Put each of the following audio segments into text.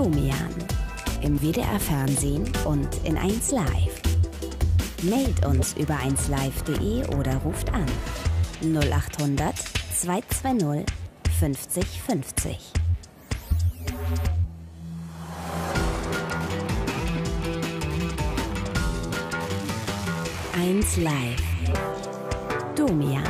Domian. Im WDR-Fernsehen und in 1 Live. Mailt uns über 1live.de oder ruft an 0800 220 50 50. Eins Live. Domian.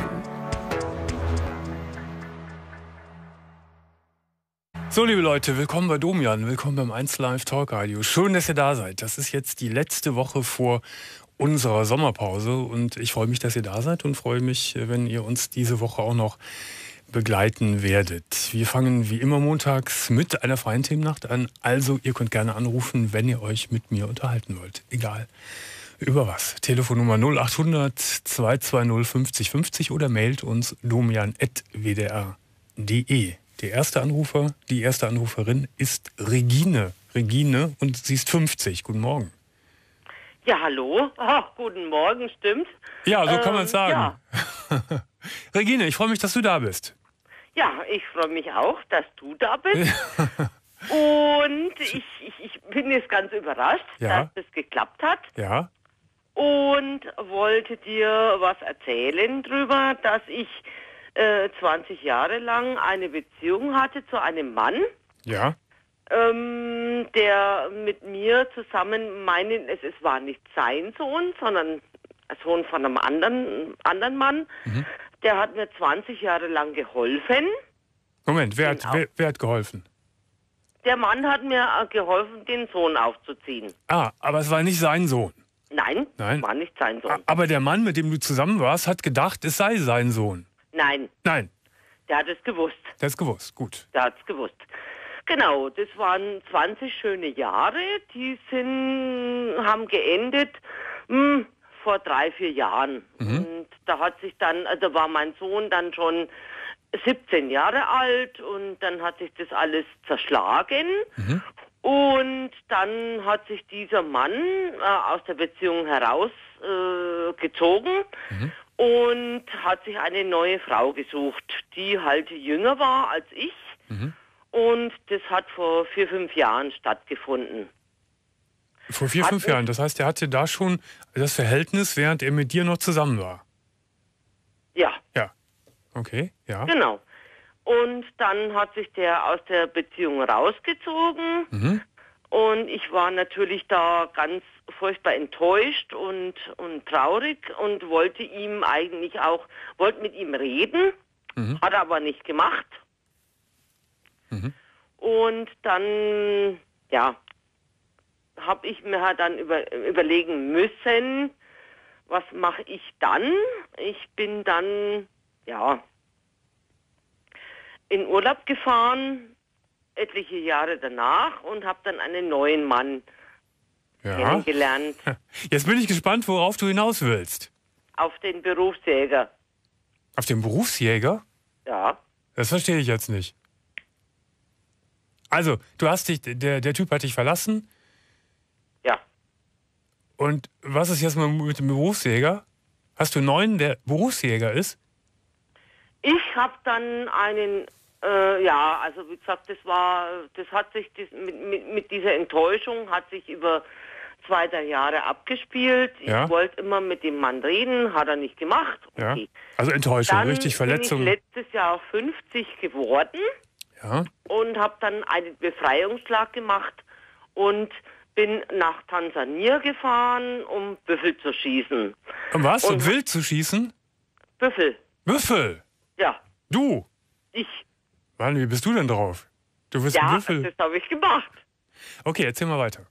So, liebe Leute, willkommen bei Domian, willkommen beim 1 Live Talk Radio. Schön, dass ihr da seid. Das ist jetzt die letzte Woche vor unserer Sommerpause und ich freue mich, dass ihr da seid und freue mich, wenn ihr uns diese Woche auch noch begleiten werdet. Wir fangen wie immer montags mit einer freien Themennacht an. Also, ihr könnt gerne anrufen, wenn ihr euch mit mir unterhalten wollt. Egal über was. Telefonnummer 0800 220 50 50 oder mailt uns domian@wdr.de. Der erste Anrufer, die erste Anruferin ist Regine. Regine, und sie ist 50. Guten Morgen. Ja, hallo. Ach, guten Morgen, stimmt. Ja, so kann man es sagen. Ja. Regine, ich freue mich, dass du da bist. Ja, ich freue mich auch, dass du da bist. Und ich bin jetzt ganz überrascht, Ja. dass es geklappt hat. Ja, Und wollte dir was erzählen drüber, dass ich 20 Jahre lang eine Beziehung hatte zu einem Mann, ja, der mit mir zusammen es war nicht sein Sohn, sondern ein Sohn von einem anderen Mann. Der hat mir 20 Jahre lang geholfen. Moment, wer hat geholfen? Der Mann hat mir geholfen, den Sohn aufzuziehen. Ah, aber es war nicht sein Sohn. Nein, Nein. war nicht sein Sohn. Aber der Mann, mit dem du zusammen warst, hat gedacht, es sei sein Sohn. Nein, Nein, der hat es gewusst. der ist gewusst. Gut. Der hat es gewusst. Genau, das waren 20 schöne Jahre. Die haben geendet vor 3-4 Jahren. Und da hat sich dann, also war mein Sohn dann schon 17 Jahre alt und dann hat sich das alles zerschlagen. Und dann hat sich dieser Mann aus der Beziehung herausgezogen und hat sich eine neue Frau gesucht, die halt jünger war als ich. Und das hat vor 4-5 Jahren stattgefunden. Vor 4-5 Jahren. Das heißt, er hatte da schon das Verhältnis, während er mit dir noch zusammen war. Ja. Ja. Okay, ja. Genau. Und dann hat sich der aus der Beziehung rausgezogen. Und ich war natürlich da ganz furchtbar enttäuscht und traurig und wollte mit ihm reden, hat er aber nicht gemacht. Und dann, ja, habe ich mir halt dann überlegen müssen, was mache ich dann? Ich bin dann, ja, in Urlaub gefahren, etliche Jahre danach, und habe dann einen neuen Mann kennengelernt. Jetzt bin ich gespannt, worauf du hinaus willst. Auf den Berufsjäger. Auf den Berufsjäger? Ja. Das verstehe ich jetzt nicht. Also, der Typ hat dich verlassen. Ja. Und was ist jetzt mal mit dem Berufsjäger? Hast du einen neuen, der Berufsjäger ist? Ich habe dann einen, also wie gesagt, mit dieser Enttäuschung hat sich über 2-3 Jahre abgespielt. Ja. Ich wollte immer mit dem Mann reden, hat er nicht gemacht. Okay. Ja. Also Enttäuschung, Dann richtig Verletzung. bin ich letztes Jahr 50 geworden. Ja. Und habe dann einen Befreiungsschlag gemacht und bin nach Tansania gefahren, um Büffel zu schießen. Und was? Und Um wild zu schießen? Büffel, Büffel? ja, Du? ich. Mann, wie bist du denn drauf? Du bist ein Ja, Büffel. das habe ich gemacht. Okay, erzähl mal weiter.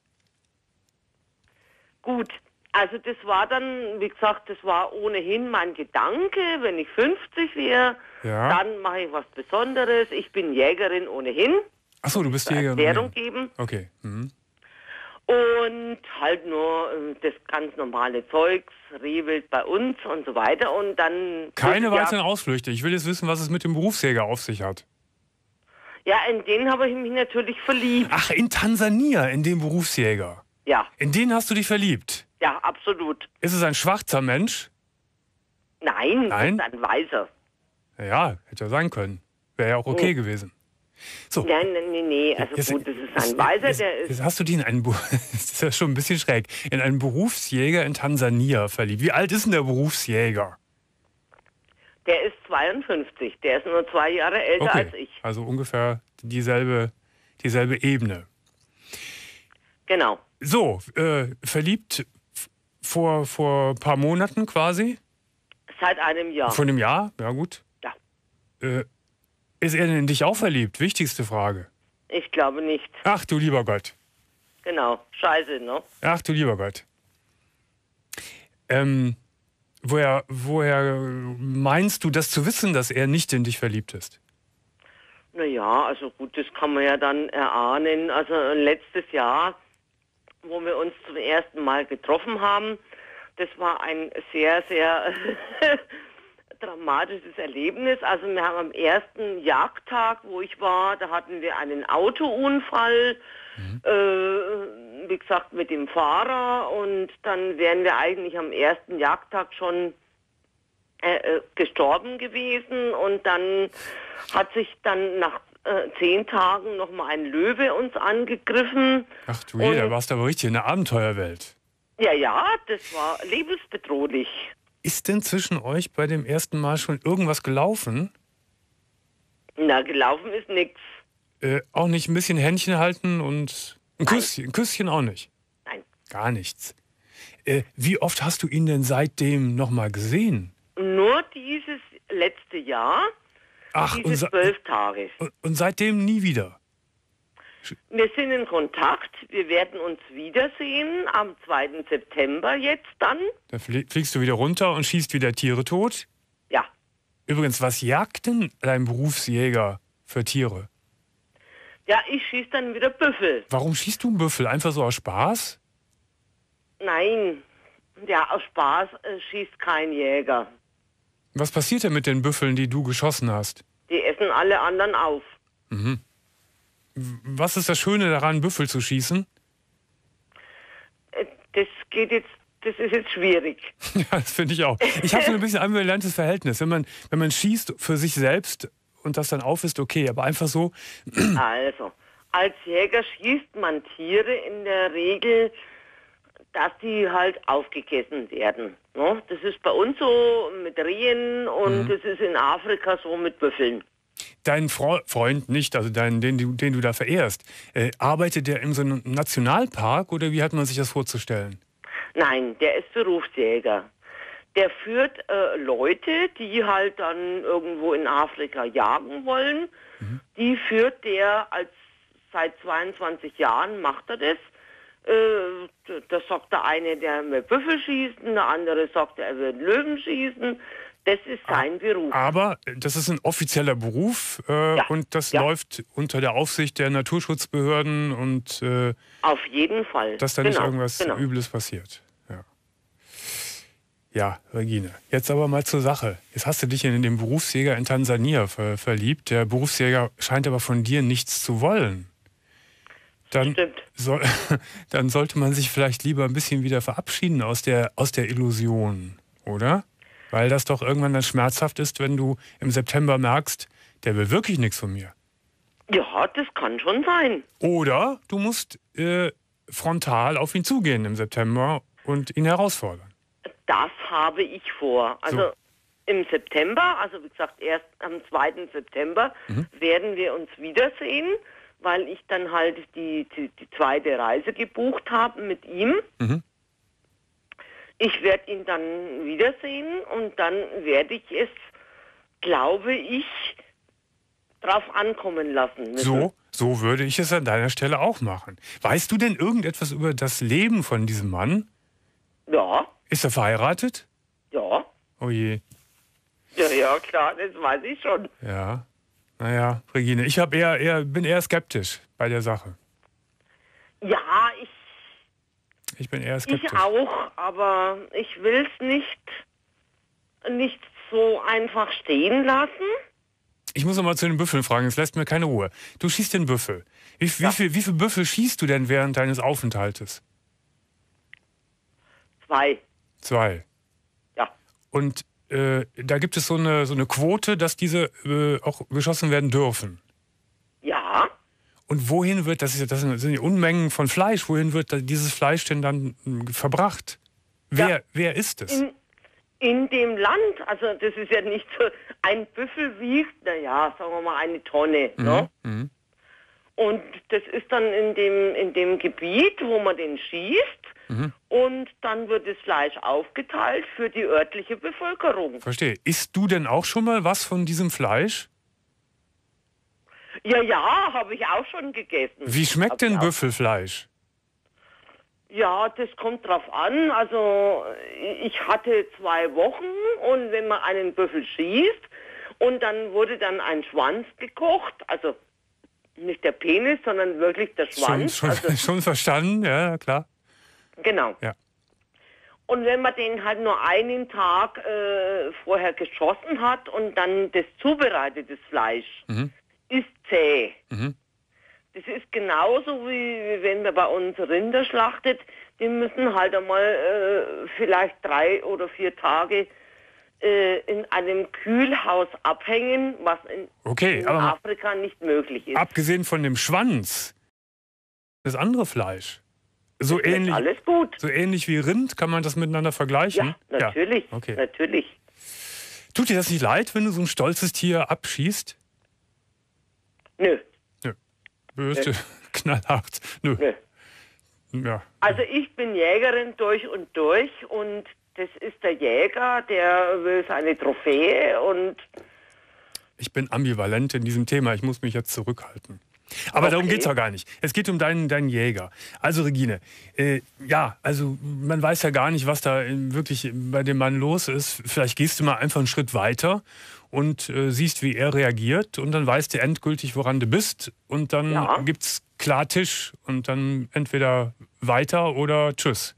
Gut, also das war dann, wie gesagt, das war ohnehin mein Gedanke, wenn ich 50 wäre, Ja. dann mache ich was Besonderes. Ich bin Jägerin ohnehin. Achso, du bist Jäger. Erklärung geben. Okay. Und halt nur das ganz normale Zeugs, Rehwild bei uns und so weiter. Und dann... Keine weiteren Ausflüchte. Ich will jetzt wissen, was es mit dem Berufsjäger auf sich hat. Ja, in den habe ich mich natürlich verliebt. Ach, in Tansania, in den Berufsjäger. Ja, In den hast du dich verliebt. ja, absolut. Ist es ein schwarzer Mensch? Nein, Nein? das ist ein Weißer. Ja, hätte ja sein können. Wäre ja auch okay gewesen. So. Nee. Also gut, das ist ein Weiser, der ist... Jetzt hast du dich das ist ja schon ein bisschen schräg, in einen Berufsjäger in Tansania verliebt. Wie alt ist denn der Berufsjäger? Der ist 52, der ist nur 2 Jahre älter als ich. Also ungefähr dieselbe Ebene. Genau. So, verliebt vor ein paar Monaten quasi? Seit einem Jahr. Vor einem Jahr? Ja, gut. Ja. Ist er denn in dich auch verliebt? Wichtigste Frage. Ich glaube nicht. Ach du lieber Gott. Genau. Scheiße, ne? Ach du lieber Gott. Woher meinst du das zu wissen, dass er nicht in dich verliebt ist? Naja, also gut, das kann man ja dann erahnen. Also letztes Jahr, wo wir uns zum ersten Mal getroffen haben, das war ein sehr, sehr dramatisches Erlebnis. Also wir haben am ersten Jagdtag, wo ich war, da hatten wir einen Autounfall, wie gesagt, mit dem Fahrer, und dann wären wir eigentlich am ersten Jagdtag schon gestorben gewesen, und dann hat sich dann nach 10 Tagen nochmal ein Löwe uns angegriffen. Ach du je, da warst du aber richtig in der Abenteuerwelt. Ja, das war lebensbedrohlich. Ist denn zwischen euch bei dem ersten Mal schon irgendwas gelaufen? Na, gelaufen ist nichts. Auch nicht ein bisschen Händchen halten und ein Küsschen auch nicht? Nein. Gar nichts. Wie oft hast du ihn denn seitdem nochmal gesehen? Nur dieses letzte Jahr, Ach, diese 12 Tage. Und seitdem nie wieder? Wir sind in Kontakt, wir werden uns wiedersehen am 2. September jetzt dann. Da fliegst du wieder runter und schießt wieder Tiere tot? Ja. Übrigens, was jagt denn dein Berufsjäger für Tiere? Ja, ich schieße dann wieder Büffel. Warum schießt du einen Büffel? Einfach so aus Spaß? Nein, ja, aus Spaß schießt kein Jäger. Was passiert denn mit den Büffeln, die du geschossen hast? Die essen alle anderen auf. Mhm. Was ist das Schöne daran, Büffel zu schießen? Das ist jetzt schwierig. Ja, das finde ich auch. Ich habe so ein bisschen ambivalentes Verhältnis. Wenn man schießt für sich selbst und das dann auf ist, okay, aber einfach so. Also, als Jäger schießt man Tiere in der Regel, dass die halt aufgegessen werden. Ne? Das ist bei uns so mit Rehen und das ist in Afrika so mit Büffeln. Dein Freund nicht, also den du da verehrst, arbeitet der in so einem Nationalpark oder wie hat man sich das vorzustellen? Nein, der ist Berufsjäger. Der führt Leute, die halt dann irgendwo in Afrika jagen wollen. Die führt der seit 22 Jahren macht er das. Da sagt der eine, der will Büffel schießen, der andere sagt, er will Löwen schießen. Das ist sein Beruf. Aber das ist ein offizieller Beruf und das läuft unter der Aufsicht der Naturschutzbehörden und auf jeden Fall. Dass da nicht irgendwas Übles passiert. Ja, Regine, jetzt aber mal zur Sache. Jetzt hast du dich in den Berufsjäger in Tansania verliebt. Der Berufsjäger scheint aber von dir nichts zu wollen. Dann sollte man sich vielleicht lieber ein bisschen wieder verabschieden aus der Illusion, oder? Weil das doch irgendwann dann schmerzhaft ist, wenn du im September merkst, der will wirklich nichts von mir. Ja, das kann schon sein. Oder du musst frontal auf ihn zugehen im September und ihn herausfordern. Das habe ich vor. Also im September, also wie gesagt erst am 2. September, werden wir uns wiedersehen, weil ich dann halt die zweite Reise gebucht habe mit ihm. Ich werde ihn dann wiedersehen und dann werde ich es, glaube ich, drauf ankommen lassen müssen. So würde ich es an deiner Stelle auch machen. Weißt du denn irgendetwas über das Leben von diesem Mann? Ja. Ist er verheiratet? Ja. Oh je. Ja, klar, das weiß ich schon. Ja. Naja, Regine, ich bin eher skeptisch bei der Sache. Ja, ich bin eher skeptisch. Ich auch, aber ich will es nicht so einfach stehen lassen. Ich muss noch mal zu den Büffeln fragen, es lässt mir keine Ruhe. Du schießt den Büffel. Wie viele Büffel schießt du denn während deines Aufenthaltes? 2. Ja. Und da gibt es so eine Quote, dass diese auch geschossen werden dürfen. Ja, Und wohin wird, das sind die Unmengen von Fleisch, wohin wird dieses Fleisch denn dann verbracht? Wer isst es? In dem Land, also das ist ja nicht so, ein Büffel wiegt, sagen wir mal 1 Tonne. Ne? Und das ist dann in dem Gebiet, wo man den schießt. Und dann wird das Fleisch aufgeteilt für die örtliche Bevölkerung. Verstehe. Isst du denn auch schon mal was von diesem Fleisch? Ja, habe ich auch schon gegessen. Wie schmeckt denn Büffelfleisch? Ja, das kommt drauf an. Also ich hatte 2 Wochen und wenn man einen Büffel schießt und dann wurde dann ein Schwanz gekocht, also nicht der Penis, sondern wirklich der Schwanz. Schon verstanden, ja, klar. Genau. Ja. Und wenn man den halt nur einen Tag vorher geschossen hat und dann das zubereitete Fleisch ist zäh. Das ist genauso wie wenn man bei uns Rinder schlachtet. Die müssen halt einmal vielleicht 3 oder 4 Tage in einem Kühlhaus abhängen, was in Afrika nicht möglich ist. Abgesehen von dem Schwanz, das andere Fleisch. So ähnlich, alles gut. So ähnlich wie Rind, kann man das miteinander vergleichen? Ja, natürlich. Ja. Okay. Natürlich. Tut dir das nicht leid, wenn du so ein stolzes Tier abschießt? Nö. Böse, knallhart. Nö. Ja. Also ich bin Jägerin durch und das ist der Jäger, der will seine Trophäe und... Ich bin ambivalent in diesem Thema, ich muss mich jetzt zurückhalten. Aber darum geht es doch gar nicht. Es geht um deinen Jäger. Also Regine, also man weiß ja gar nicht, was da wirklich bei dem Mann los ist. Vielleicht gehst du mal einfach einen Schritt weiter und siehst, wie er reagiert und dann weißt du endgültig, woran du bist und dann gibt's Klartisch und dann entweder weiter oder tschüss.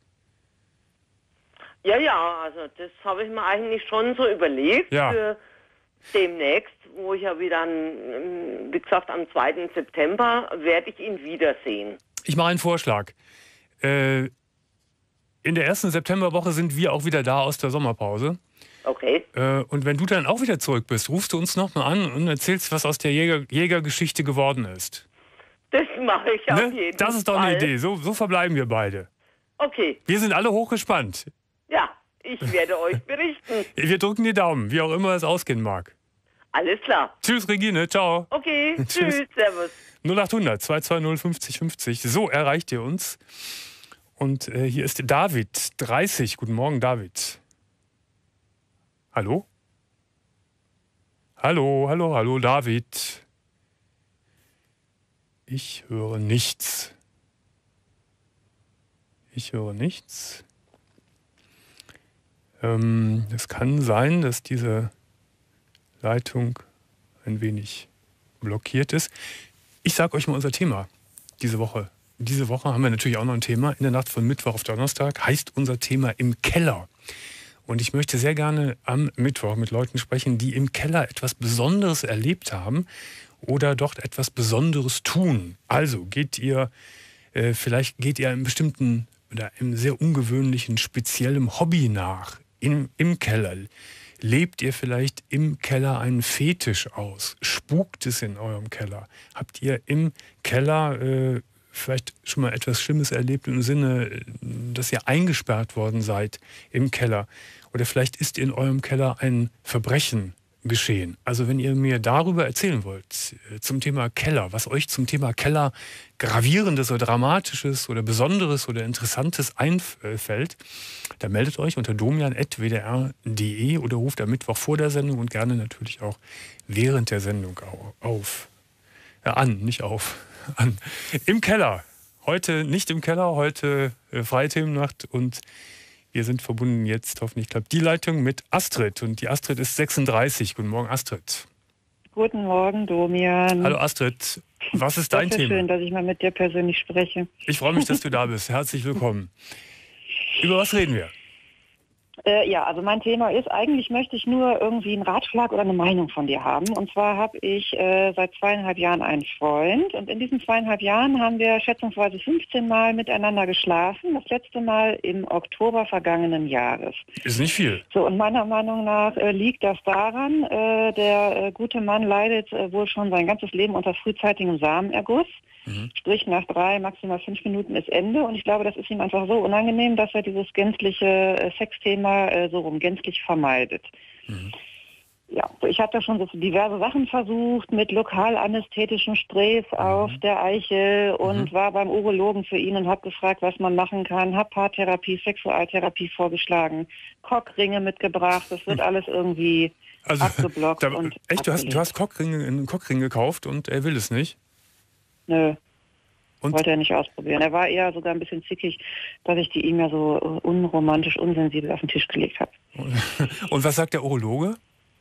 Ja, also das habe ich mir eigentlich schon so überlegt für demnächst, wo ich ja wieder, wie gesagt, am 2. September werde ich ihn wiedersehen. Ich mache einen Vorschlag. In der ersten Septemberwoche sind wir auch wieder da aus der Sommerpause. Okay. Und wenn du dann auch wieder zurück bist, rufst du uns nochmal an und erzählst, was aus der Jägergeschichte geworden ist. Das mache ich auf jeden Fall. Das ist doch eine Idee. So verbleiben wir beide. Okay. Wir sind alle hochgespannt. Ja, ich werde euch berichten. Wir drücken die Daumen, wie auch immer es ausgehen mag. Alles klar. Tschüss, Regine. Ciao. Okay, tschüss. Servus. 0800 220 50 50. So erreicht ihr uns. Und hier ist David, 30. Guten Morgen, David. Hallo? Hallo, David. Ich höre nichts. Es kann sein, dass diese Leitung ein wenig blockiert ist. Ich sage euch mal unser Thema diese Woche. Diese Woche haben wir natürlich auch noch ein Thema. In der Nacht von Mittwoch auf Donnerstag heißt unser Thema im Keller. Und ich möchte sehr gerne am Mittwoch mit Leuten sprechen, die im Keller etwas Besonderes erlebt haben oder dort etwas Besonderes tun. Also vielleicht geht ihr einem bestimmten oder einem sehr ungewöhnlichen, speziellen Hobby nach im Keller. Lebt ihr vielleicht im Keller einen Fetisch aus? Spukt es in eurem Keller? Habt ihr im Keller vielleicht schon mal etwas Schlimmes erlebt im Sinne, dass ihr eingesperrt worden seid im Keller? Oder vielleicht ist in eurem Keller ein Verbrechen geschehen. Also wenn ihr mir darüber erzählen wollt, zum Thema Keller, was euch zum Thema Keller Gravierendes oder Dramatisches oder Besonderes oder Interessantes einfällt, dann meldet euch unter domian@wdr.de oder ruft am Mittwoch vor der Sendung und gerne natürlich auch während der Sendung an. Im Keller. Heute nicht im Keller, heute freie Themennacht und wir sind verbunden jetzt, hoffentlich klappt die Leitung mit Astrid. Und die Astrid ist 36. Guten Morgen, Astrid. Guten Morgen, Domian. Hallo, Astrid. Was ist dein Thema? Schön, dass ich mal mit dir persönlich spreche. Ich freue mich, dass du da bist. Herzlich willkommen. Über was reden wir? Ja, also mein Thema ist, eigentlich möchte ich nur irgendwie einen Ratschlag oder eine Meinung von dir haben. Und zwar habe ich seit 2,5 Jahren einen Freund. Und in diesen 2,5 Jahren haben wir schätzungsweise 15 Mal miteinander geschlafen. Das letzte Mal im Oktober vergangenen Jahres. Ist nicht viel. So, und meiner Meinung nach liegt das daran, der gute Mann leidet wohl schon sein ganzes Leben unter frühzeitigem Samenerguss. Sprich, nach 3, maximal 5 Minuten ist Ende. Und ich glaube, das ist ihm einfach so unangenehm, dass er dieses gänzliche Sexthema so gänzlich vermeidet. Ja, ich habe da schon so diverse Sachen versucht mit lokalanästhetischen Sprays auf der Eichel und war beim Urologen für ihn und habe gefragt, was man machen kann. Habe Paartherapie, Sexualtherapie vorgeschlagen, Cockringe mitgebracht. Das wird alles irgendwie abgeblockt. Und echt, du hast einen Cockring gekauft und er will es nicht? Nö. Und? Wollte er nicht ausprobieren. Er war eher sogar ein bisschen zickig, dass ich die ihm ja so unromantisch, unsensibel auf den Tisch gelegt habe. Und was sagt der Urologe?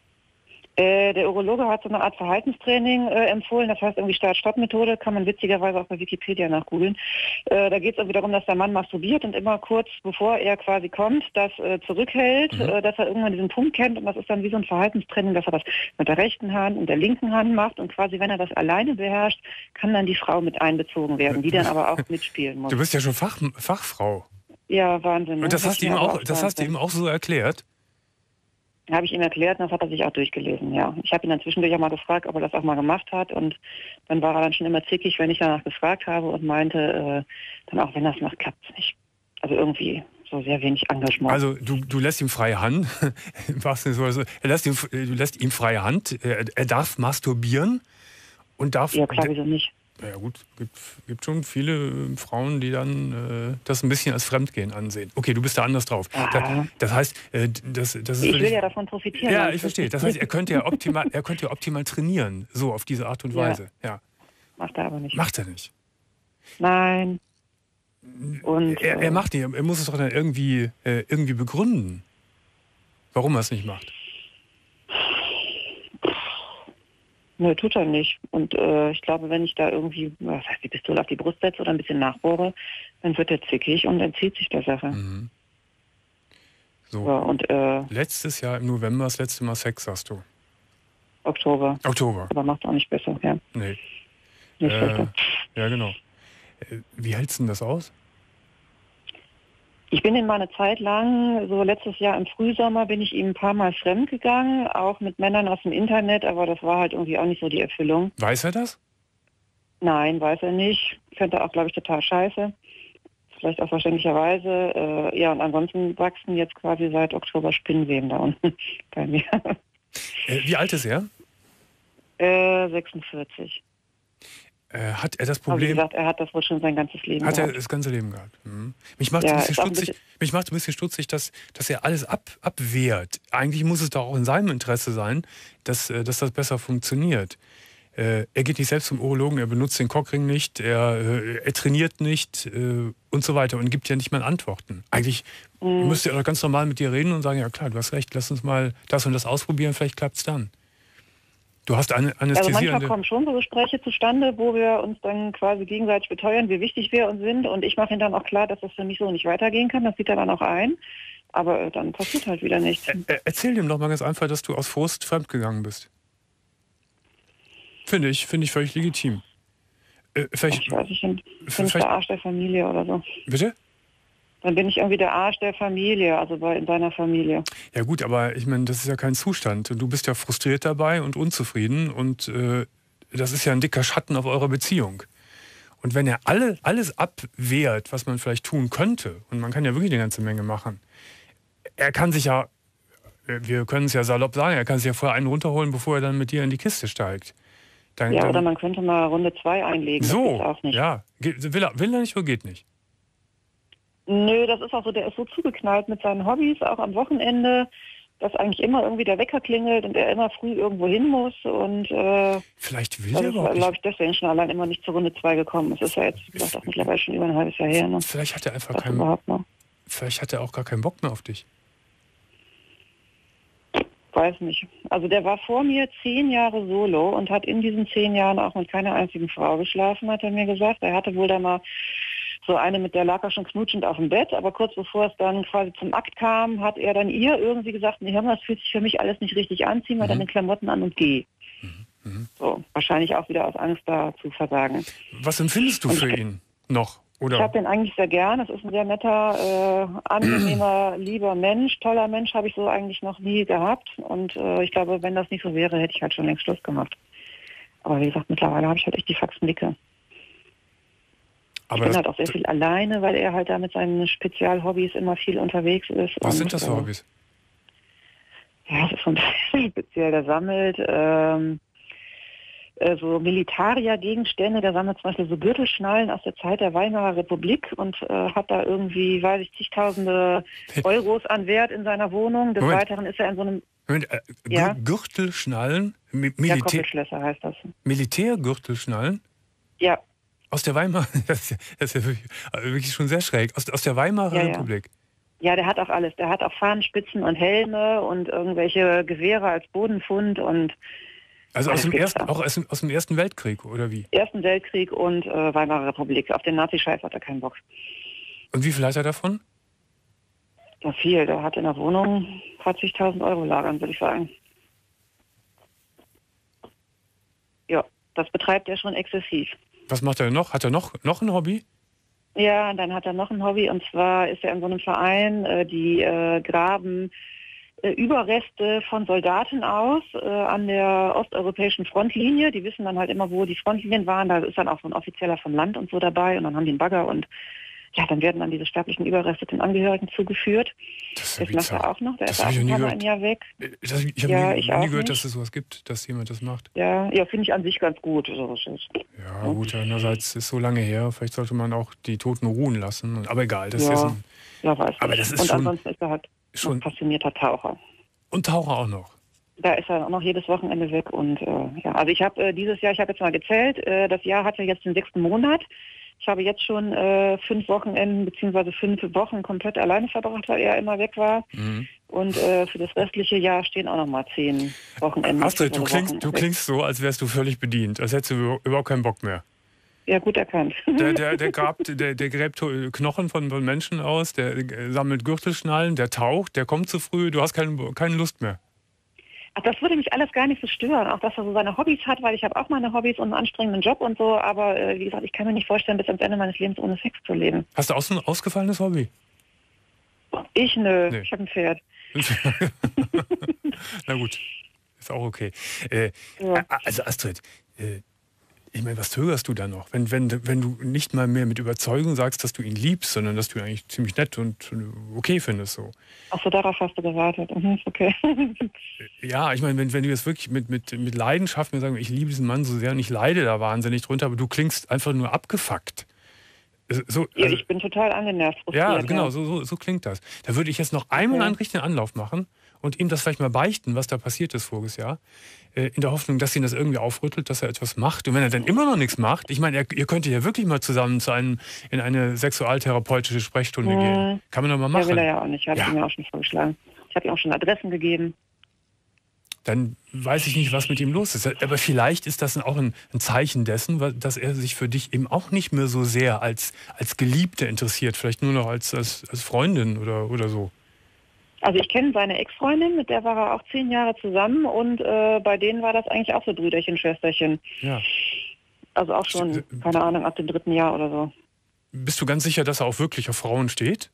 Der Urologe hat so eine Art Verhaltenstraining empfohlen, das heißt irgendwie Start-Stopp-Methode, kann man witzigerweise auch bei Wikipedia nachgoogeln. Da geht es irgendwie darum, dass der Mann masturbiert und immer kurz bevor er quasi kommt, das zurückhält, dass er irgendwann diesen Punkt kennt und das ist dann wie so ein Verhaltenstraining, dass er das mit der rechten Hand und der linken Hand macht und quasi, wenn er das alleine beherrscht, kann dann die Frau mit einbezogen werden, die dann aber auch mitspielen muss. Du bist ja schon Fachfrau. Ja, Wahnsinn. Und das hast du ihm auch so erklärt? Habe ich ihm erklärt und das hat er sich auch durchgelesen, ja. Ich habe ihn dann zwischendurch auch mal gefragt, ob er das auch mal gemacht hat und dann war er dann schon immer zickig, wenn ich danach gefragt habe und meinte, dann auch wenn das macht, klappt es nicht. Also irgendwie so sehr wenig Engagement. Also du lässt ihm freie Hand, im wahrsten Sinne, du lässt ihm freie Hand, er darf masturbieren und darf... Ja klar, wieso nicht? Ja gut, gibt schon viele Frauen, die dann das ein bisschen als Fremdgehen ansehen. Okay, du bist da anders drauf. Das heißt, das ist... Ich will ja davon profitieren. Ja, ich verstehe. Das heißt, er könnte ja optimal trainieren, so auf diese Art und Weise. Ja. Macht er aber nicht. Macht er nicht? Nein. Und, er macht nicht, er muss es doch dann irgendwie begründen, warum er es nicht macht. Nö, tut er nicht. Und ich glaube, wenn ich da irgendwie die Pistole auf die Brust setze oder ein bisschen nachbohre, dann wird er zickig und entzieht sich der Sache. So. Ja, und, letztes Jahr im November das letzte Mal Sex, sagst du? Oktober. Aber macht auch nicht besser, ja. Nee. Nicht besser. Ja, genau. Wie hältst du denn das aus? Ich bin ihn mal eine Zeit lang, so letztes Jahr im Frühsommer, bin ich ihm ein paar Mal fremd gegangen, auch mit Männern aus dem Internet, aber das war halt irgendwie auch nicht so die Erfüllung. Weiß er das? Nein, weiß er nicht. Fände er auch, glaube ich, total scheiße. Vielleicht auch verständlicherweise. Ja, und ansonsten wachsen jetzt quasi seit Oktober Spinnweben da unten bei mir. Wie alt ist er? 46. Hat er das Problem? Aber wie gesagt, er hat das wohl schon sein ganzes Leben gehabt. Hat er das ganze Leben gehabt. Mich macht es ein bisschen stutzig, dass er alles abwehrt. Eigentlich muss es doch auch in seinem Interesse sein, dass das besser funktioniert. Er geht nicht selbst zum Urologen, er benutzt den Cockring nicht, er trainiert nicht und so weiter und gibt ja nicht mal Antworten. Eigentlich müsste er doch ganz normal mit dir reden und sagen, ja klar, du hast recht, lass uns mal das und das ausprobieren, vielleicht klappt es dann. Du hast eine Anästhesie. Also manchmal kommen schon so Gespräche zustande, wo wir uns dann quasi gegenseitig beteuern, wie wichtig wir uns sind. Und ich mache ihm dann auch klar, dass das für mich so nicht weitergehen kann. Das sieht er dann auch ein. Aber dann passiert halt wieder nichts. Erzähl ihm doch mal ganz einfach, dass du aus Frust fremdgegangen bist. Finde ich völlig legitim. Ich weiß nicht, bin ich der Arsch der Familie oder so. Bitte? Dann bin ich irgendwie der Arsch der Familie, also in seiner Familie. Ja gut, aber ich meine, das ist ja kein Zustand. Du bist ja frustriert dabei und unzufrieden und das ist ja ein dicker Schatten auf eurer Beziehung. Und wenn er alles abwehrt, was man vielleicht tun könnte, und man kann ja wirklich eine ganze Menge machen, er kann sich ja, wir können es ja salopp sagen, er kann sich ja vorher einen runterholen, bevor er dann mit dir in die Kiste steigt. Oder man könnte mal Runde 2 einlegen. So, das auch nicht. Ja. Will er nicht oder geht nicht? Nö, das ist auch so, der ist so zugeknallt mit seinen Hobbys, auch am Wochenende, dass eigentlich immer irgendwie der Wecker klingelt und er immer früh irgendwo hin muss. Und vielleicht will er überhaupt nicht. Glaube ich, deswegen schon allein immer nicht zur Runde 2 gekommen. Es ist ja jetzt, wie gesagt, auch mittlerweile schon über ein halbes Jahr her. Ne? Vielleicht hat er einfach vielleicht hat er auch gar keinen Bock mehr auf dich. Weiß nicht. Also der war vor mir 10 Jahre solo und hat in diesen 10 Jahren auch mit keiner einzigen Frau geschlafen, hat er mir gesagt. Er hatte wohl da mal So eine, mit der lag er schon knutschend auf dem Bett, aber kurz bevor es dann quasi zum Akt kam, hat er dann ihr irgendwie gesagt, nee, hör mal, das fühlt sich für mich alles nicht richtig an, zieh mal deine Klamotten an und geh. So, wahrscheinlich auch wieder aus Angst, da zu versagen. Was empfindest du für ihn noch? Oder? Ich habe den eigentlich sehr gern. Es ist ein sehr netter, angenehmer, lieber Mensch. Toller Mensch habe ich so eigentlich noch nie gehabt. Und ich glaube, wenn das nicht so wäre, hätte ich halt schon längst Schluss gemacht. Aber wie gesagt, mittlerweile habe ich halt echt die Faxen-Dicke. Ich bin halt auch sehr viel alleine, weil er halt da mit seinen Spezialhobbys immer viel unterwegs ist. Was sind das für Hobbys? Ja, das ist so ein bisschen speziell. Der sammelt so Militaria-Gegenstände. Der sammelt zum Beispiel so Gürtelschnallen aus der Zeit der Weimarer Republik und hat da irgendwie, weiß ich, zigtausende Euros an Wert in seiner Wohnung. Des Weiteren ist er in so einem... Gürtelschnallen? Ja, Koppelschlösser heißt das. Militärgürtelschnallen? Ja. Aus der Weimarer... Das ist ja wirklich schon sehr schräg. Aus der Weimarer Republik? Ja, der hat auch alles. Der hat auch Fahnenspitzen und Helme und irgendwelche Gewehre als Bodenpfund und... Also aus dem Ersten Weltkrieg, oder wie? Ersten Weltkrieg und Weimarer Republik. Auf den Nazi-Scheiß hat er keinen Bock. Und wie viel hat er davon? Ja, viel. Der hat in der Wohnung 40.000 Euro lagern, würde ich sagen. Ja, das betreibt er schon exzessiv. Was macht er noch? Hat er noch ein Hobby? Ja, dann hat er noch ein Hobby. Und zwar ist er in so einem Verein, die graben Überreste von Soldaten aus an der osteuropäischen Frontlinie. Die wissen dann halt immer, wo die Frontlinien waren. Da ist dann auch so ein Offizieller vom Land und so dabei. Und dann haben die einen Bagger und ja, dann werden dann diese sterblichen Überreste den Angehörigen zugeführt. Das macht er auch noch. Der ist auch ein Jahr weg. Ich habe nie gehört, dass es sowas gibt, dass jemand das macht. Ja, finde ich an sich ganz gut. Ja, gut, einerseits ist so lange her. Vielleicht sollte man auch die Toten ruhen lassen. Aber egal, das ist aber das ist und schon... ansonsten ist er halt schon ein passionierter Taucher. Und Taucher auch noch? Da ist er auch noch jedes Wochenende weg. Und also ich habe dieses Jahr, ich habe jetzt mal gezählt, das Jahr hat ja jetzt den 6. Monat. Ich habe jetzt schon 5 Wochenenden bzw. 5 Wochen komplett alleine verbracht, weil er immer weg war. Mhm. Und für das restliche Jahr stehen auch noch mal 10 Wochenenden. Astrid, du klingst so, als wärst du völlig bedient, als hättest du überhaupt keinen Bock mehr. Ja, gut erkannt. Der gräbt Knochen von Menschen aus, der sammelt Gürtelschnallen, der taucht, der kommt zu früh, du hast keine Lust mehr. Ach, das würde mich alles gar nicht so stören, auch dass er so seine Hobbys hat, weil ich habe auch meine Hobbys und einen anstrengenden Job und so, aber wie gesagt, ich kann mir nicht vorstellen, bis ans Ende meines Lebens ohne Sex zu leben. Hast du auch so ein ausgefallenes Hobby? Ich? Nö, nee. Ich habe ein Pferd. Na gut, ist auch okay. Also Astrid, ich meine, was zögerst du da noch? Wenn du nicht mal mehr mit Überzeugung sagst, dass du ihn liebst, sondern dass du ihn eigentlich ziemlich nett und okay findest. So. Ach so, darauf hast du gewartet. Okay. Ja, ich meine, wenn du jetzt wirklich mit Leidenschaft mir sagen, ich liebe diesen Mann so sehr und ich leide da wahnsinnig drunter, aber du klingst einfach nur abgefuckt. So, ja, ich bin total angenervt. Ja, genau, so klingt das. Da würde ich jetzt noch einmal einen richtigen Anlauf machen und ihm das vielleicht mal beichten, was da passiert ist voriges Jahr. In der Hoffnung, dass ihn das irgendwie aufrüttelt, dass er etwas macht. Und wenn er dann immer noch nichts macht, ich meine, ihr könntet ja wirklich mal zusammen in eine sexualtherapeutische Sprechstunde gehen. Kann man doch mal machen. Ja, will er ja auch nicht. Habe ich mir auch schon vorgeschlagen. Ich habe ihm auch schon Adressen gegeben. Dann weiß ich nicht, was mit ihm los ist. Aber vielleicht ist das auch ein Zeichen dessen, dass er sich für dich eben auch nicht mehr so sehr als Geliebte interessiert. Vielleicht nur noch als Freundin oder so. Also ich kenne seine Ex-Freundin, mit der war er auch 10 Jahre zusammen und bei denen war das eigentlich auch so Brüderchen, Schwesterchen. Ja. Also auch schon, keine Ahnung, ab dem 3. Jahr oder so. Bist du ganz sicher, dass er auch wirklich auf Frauen steht?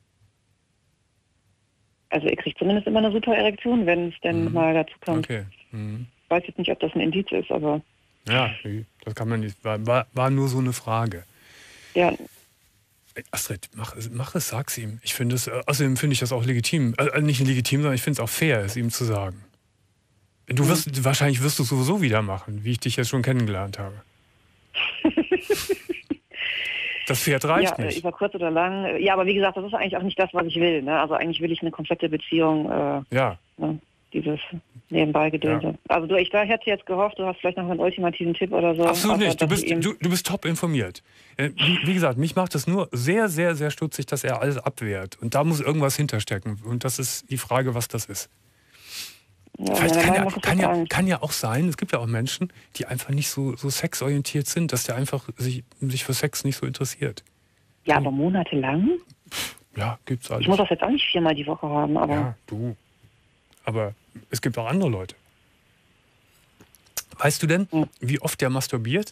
Also er kriegt zumindest immer eine super Erektion, wenn es denn mal dazu kommt. Okay. Ich weiß jetzt nicht, ob das ein Indiz ist, aber... Ja, das kann man nicht. War nur so eine Frage. Ja. Astrid, mach es, sag's ihm. Ich finde es, außerdem finde ich das auch legitim. Nicht legitim, sondern ich finde es auch fair, es ihm zu sagen. Wahrscheinlich wirst du es sowieso wieder machen, wie ich dich jetzt schon kennengelernt habe. Das Pferd reicht nicht. Über kurz oder lang. Ja, aber wie gesagt, das ist eigentlich auch nicht das, was ich will. Ne? Also eigentlich will ich eine komplette Beziehung. Ne? Dieses Nebenbei-Gedönse. Ja. Also ich hätte jetzt gehofft, du hast vielleicht noch einen ultimativen Tipp oder so. Absolut nicht. Du bist top informiert. Wie gesagt, mich macht es nur sehr, sehr, sehr stutzig, dass er alles abwehrt. Und da muss irgendwas hinterstecken. Und das ist die Frage, was das ist. Ja, kann ja auch sein, es gibt ja auch Menschen, die einfach nicht so sexorientiert sind, dass der einfach sich für Sex nicht so interessiert. Ja, aber monatelang? Ja, gibt's alles. Ich muss das jetzt auch nicht 4-mal die Woche haben, aber... Ja, du. Aber es gibt auch andere Leute. Weißt du denn, wie oft der masturbiert?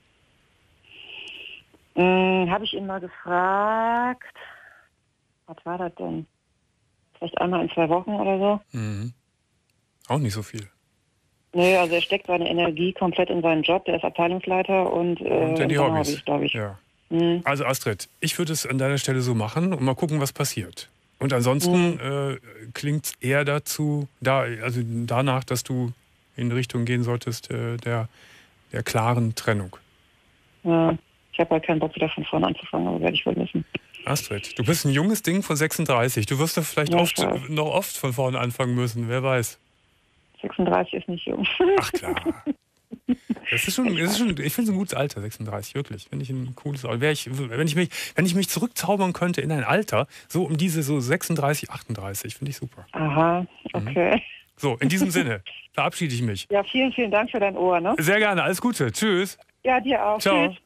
Habe ich ihn mal gefragt. Was war das denn? Vielleicht einmal in 2 Wochen oder so? Mhm. Auch nicht so viel. Nee, also er steckt seine Energie komplett in seinen Job. Der ist Abteilungsleiter und in die Hobbys, glaube ich. Ja. Also Astrid, ich würde es an deiner Stelle so machen und mal gucken, was passiert. Und ansonsten klingt es eher danach, dass du in die Richtung gehen solltest der klaren Trennung. Ja, ich habe halt keinen Bock, wieder von vorne anzufangen, aber werde ich wohl müssen. Astrid, du bist ein junges Ding von 36. Du wirst da vielleicht noch oft von vorne anfangen müssen, wer weiß. 36 ist nicht jung. Ach klar. Ich finde es ein gutes Alter, 36, wirklich. Finde ich ein cooles Alter. Wenn ich mich zurückzaubern könnte in ein Alter, so um diese so 36, 38, finde ich super. Aha, okay. So, in diesem Sinne verabschiede ich mich. Ja, vielen, vielen Dank für dein Ohr, ne? Sehr gerne, alles Gute. Tschüss. Ja, dir auch. Ciao. Tschüss.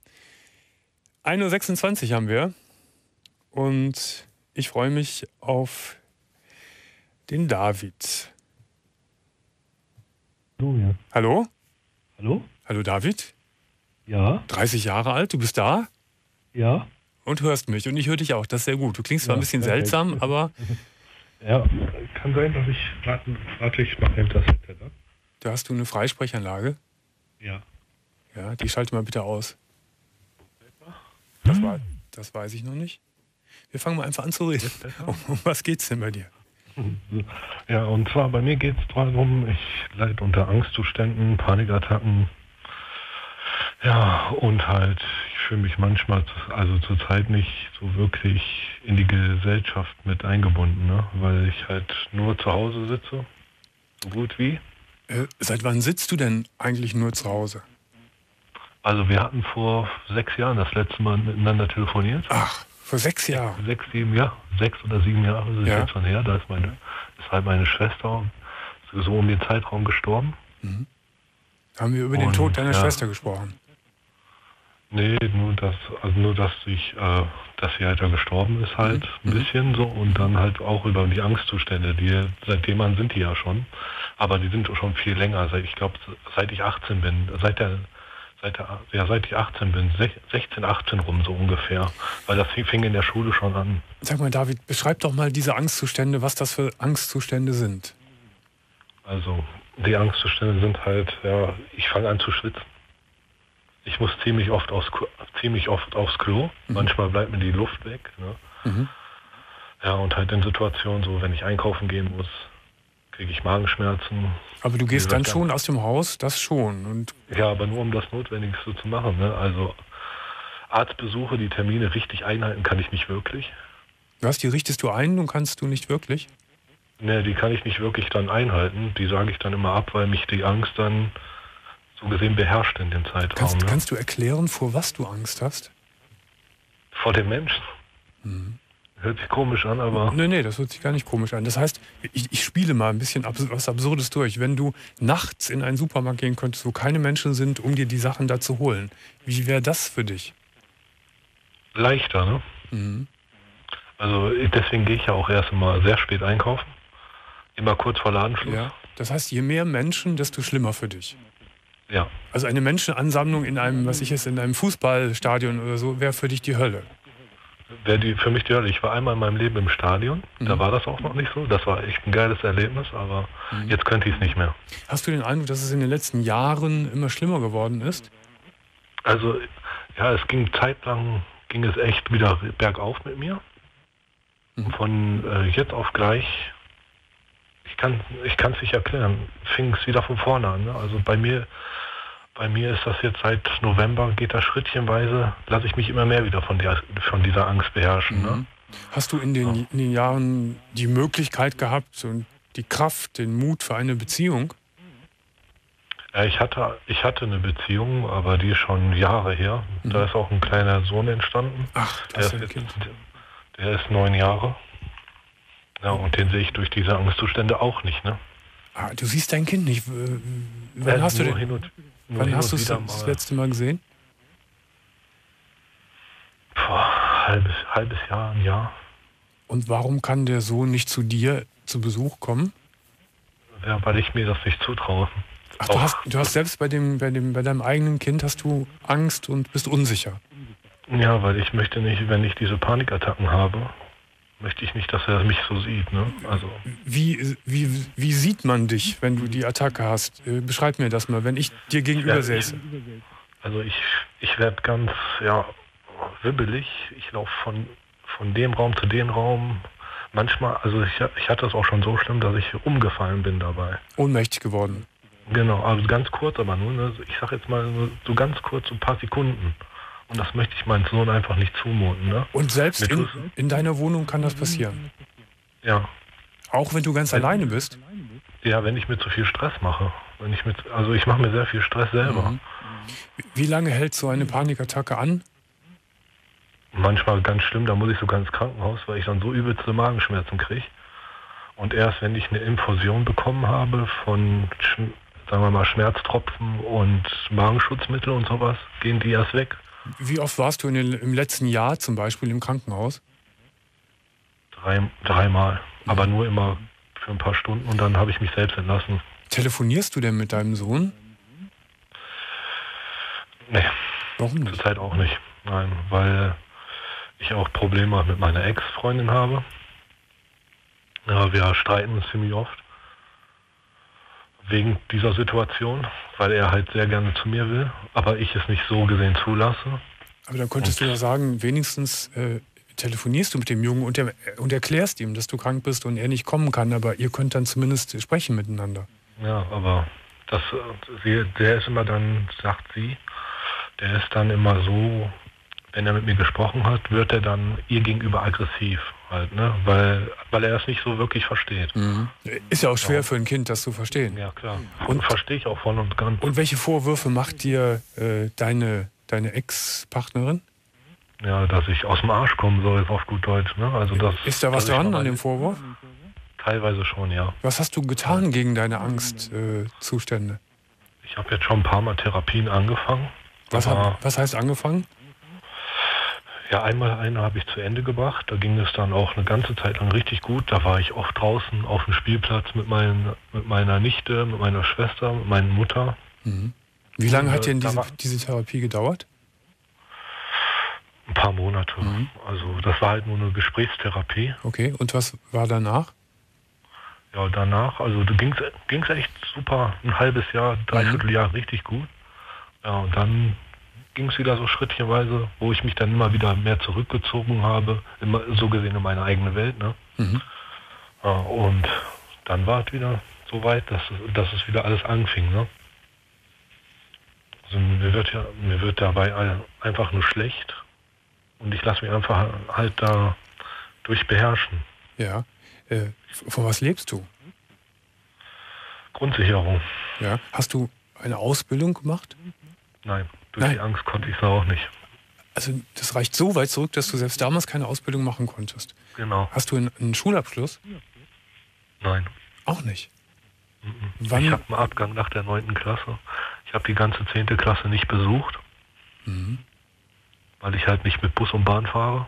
1:26 Uhr haben wir und ich freue mich auf den David. So, ja. Hallo? Hallo? Hallo David? Ja? 30 Jahre alt, du bist da? Ja? Und hörst mich und ich höre dich auch, das ist sehr gut. Du klingst zwar ein bisschen seltsam, aber... Ja, kann sein, dass ich... Warte, ich mache das Headset ab. Da hast du eine Freisprechanlage? Ja. Ja, die schalte mal bitte aus. Das weiß ich noch nicht. Wir fangen mal einfach an zu reden. Um was geht's denn bei dir? Ja, und zwar bei mir geht es darum, ich leide unter Angstzuständen, Panikattacken. Ja, und halt, ich fühle mich manchmal, also zurzeit nicht so wirklich in die Gesellschaft mit eingebunden, ne? Weil ich halt nur zu Hause sitze, so gut wie. Seit wann sitzt du denn eigentlich nur zu Hause? Also wir hatten vor 6 Jahren das letzte Mal miteinander telefoniert. Ach, vor 6 Jahren? 6 oder 7 Jahre ist jetzt schon her. Da ist halt meine Schwester so um den Zeitraum gestorben. Mhm. Haben wir über den Tod deiner Schwester gesprochen? Nee, nur dass sie halt da gestorben ist halt ein bisschen so und dann halt auch über die Angstzustände, seitdem an sind die ja schon, aber die sind schon viel länger, seit ich 18 bin, seit ich 18 bin, 16, 18 rum so ungefähr, weil das fing in der Schule schon an. Sag mal David, beschreib doch mal diese Angstzustände, was das für Angstzustände sind. Also die Angstzustände sind halt, ja, ich fange an zu schwitzen. Ich muss ziemlich oft aufs Klo. Manchmal bleibt mir die Luft weg. Ne? Ja, und halt in Situationen, so wenn ich einkaufen gehen muss, kriege ich Magenschmerzen. Aber du gehst dann schon aus dem Haus, das schon. Und ja, aber nur um das Notwendigste zu machen. Ne? Also Arztbesuche, die Termine richtig einhalten kann ich nicht wirklich. Was, die richtest du ein und kannst du nicht wirklich? Ne, die kann ich nicht wirklich dann einhalten. Die sage ich dann immer ab, weil mich die Angst dann so gesehen beherrscht in dem Zeitraum. Kannst du erklären, vor was du Angst hast? Vor dem Menschen. Hört sich komisch an, aber... Nee, das hört sich gar nicht komisch an. Das heißt, ich spiele mal ein bisschen was Absurdes durch. Wenn du nachts in einen Supermarkt gehen könntest, wo keine Menschen sind, um dir die Sachen da zu holen, wie wäre das für dich? Leichter, ne? Also deswegen gehe ich ja auch erst mal sehr spät einkaufen. Immer kurz vor Ladenschluss. Ja. Das heißt, je mehr Menschen, desto schlimmer für dich. Ja. Also eine Menschenansammlung in einem, in einem Fußballstadion oder so, wäre für dich die Hölle. Wäre für mich die Hölle. Ich war einmal in meinem Leben im Stadion, da war das auch noch nicht so. Das war echt ein geiles Erlebnis, aber jetzt könnte ich es nicht mehr. Hast du den Eindruck, dass es in den letzten Jahren immer schlimmer geworden ist? Also, ja, zeitlang ging es echt wieder bergauf mit mir. Von jetzt auf gleich, ich kann es nicht erklären, fing es wieder von vorne an. Ne? Also bei mir ist das jetzt seit November, geht das schrittchenweise, lasse ich mich immer mehr wieder von dieser Angst beherrschen. Ne? Hast du in den Jahren die Möglichkeit gehabt und die Kraft, den Mut für eine Beziehung? Ja, ich hatte eine Beziehung, aber die ist schon Jahre her. Da ist auch ein kleiner Sohn entstanden. Ach, das ist ein Kind. Der ist 9 Jahre. Ja, und den sehe ich durch diese Angstzustände auch nicht, ne? Ah, du siehst dein Kind nicht. Wann hast du das letzte Mal gesehen? halbes Jahr, ein Jahr. Und warum kann der Sohn nicht zu dir zu Besuch kommen? Ja, weil ich mir das nicht zutraue. Ach, du hast selbst bei deinem eigenen Kind hast du Angst und bist unsicher. Ja, weil ich möchte nicht, wenn ich diese Panikattacken habe, möchte ich nicht, dass er mich so sieht. Ne? Also Wie sieht man dich, wenn du die Attacke hast? Beschreib mir das mal, wenn ich dir gegenüber säße. Also ich werde ganz, wibbelig. Ich laufe von dem Raum zu dem Raum. Manchmal, also ich hatte es auch schon so schlimm, dass ich umgefallen bin dabei. Ohnmächtig geworden. Genau, also ganz kurz aber nur. Ne? Ich sag jetzt mal so ganz kurz, so ein paar Sekunden. Und das möchte ich meinem Sohn einfach nicht zumuten. Ne? Und selbst in deiner Wohnung kann das passieren? Ja. Auch wenn du ganz alleine bist? Ja, wenn ich mir zu viel Stress mache. Ich mache mir sehr viel Stress selber. Mhm. Wie lange hält so eine Panikattacke an? Manchmal ganz schlimm, da muss ich sogar ins Krankenhaus, weil ich dann so übelste Magenschmerzen kriege. Und erst wenn ich eine Infusion bekommen habe von, sagen wir mal, Schmerztropfen und Magenschutzmittel und sowas, gehen die erst weg. Wie oft warst du im letzten Jahr zum Beispiel im Krankenhaus? Dreimal, aber nur immer für ein paar Stunden und dann habe ich mich selbst entlassen. Telefonierst du denn mit deinem Sohn? Nee. Warum nicht? Zurzeit auch nicht. Nein, weil ich auch Probleme mit meiner Ex-Freundin habe. Ja, wir streiten uns ziemlich oft. Wegen dieser Situation, weil er halt sehr gerne zu mir will, aber ich es nicht so gesehen zulasse. Aber dann könntest du ja sagen, wenigstens telefonierst du mit dem Jungen und erklärst ihm, dass du krank bist und er nicht kommen kann, aber ihr könnt dann zumindest sprechen miteinander. Ja, aber der ist immer dann, sagt sie, der ist dann immer so, wenn er mit mir gesprochen hat, wird er dann ihr gegenüber aggressiv halt, ne? Weil er es nicht so wirklich versteht. Mhm. Ist ja auch schwer für ein Kind, das zu verstehen. Ja, klar. Und verstehe ich auch voll und ganz. Und welche Vorwürfe macht dir deine Ex-Partnerin? Ja, dass ich aus dem Arsch kommen soll, auf gut Deutsch, ne? Also ist da was dran an dem Vorwurf? Teilweise schon, ja. Was hast du getan gegen deine Angstzustände? Ich habe jetzt schon ein paar Mal Therapien angefangen. Was heißt angefangen? Ja, eine habe ich zu Ende gebracht. Da ging es dann auch eine ganze Zeit lang richtig gut. Da war ich oft draußen auf dem Spielplatz mit meiner Nichte, mit meiner Schwester, mit meiner Mutter. Mhm. Wie lange hat denn diese Therapie gedauert? Ein paar Monate. Mhm. Also das war halt nur eine Gesprächstherapie. Okay, und was war danach? Ja, danach, also da ging's echt super. Ein halbes Jahr, Dreivierteljahr richtig gut. Ja, und dann ging es wieder so schrittchenweise, wo ich mich dann immer wieder mehr zurückgezogen habe, immer so gesehen in meine eigene Welt. Ne? Mhm. Ja, und dann war es wieder so weit, dass es wieder alles anfing. Ne? Also mir wird dabei einfach nur schlecht und ich lasse mich einfach halt da durch beherrschen. Ja. Von was lebst du? Grundsicherung. Ja. Hast du eine Ausbildung gemacht? Nein, durch die Angst konnte ich es auch nicht. Also das reicht so weit zurück, dass du selbst damals keine Ausbildung machen konntest. Genau. Hast du einen Schulabschluss? Nein. Auch nicht? Mhm. Wann? Ich habe einen Abgang nach der 9. Klasse. Ich habe die ganze 10. Klasse nicht besucht, weil ich halt nicht mit Bus und Bahn fahre.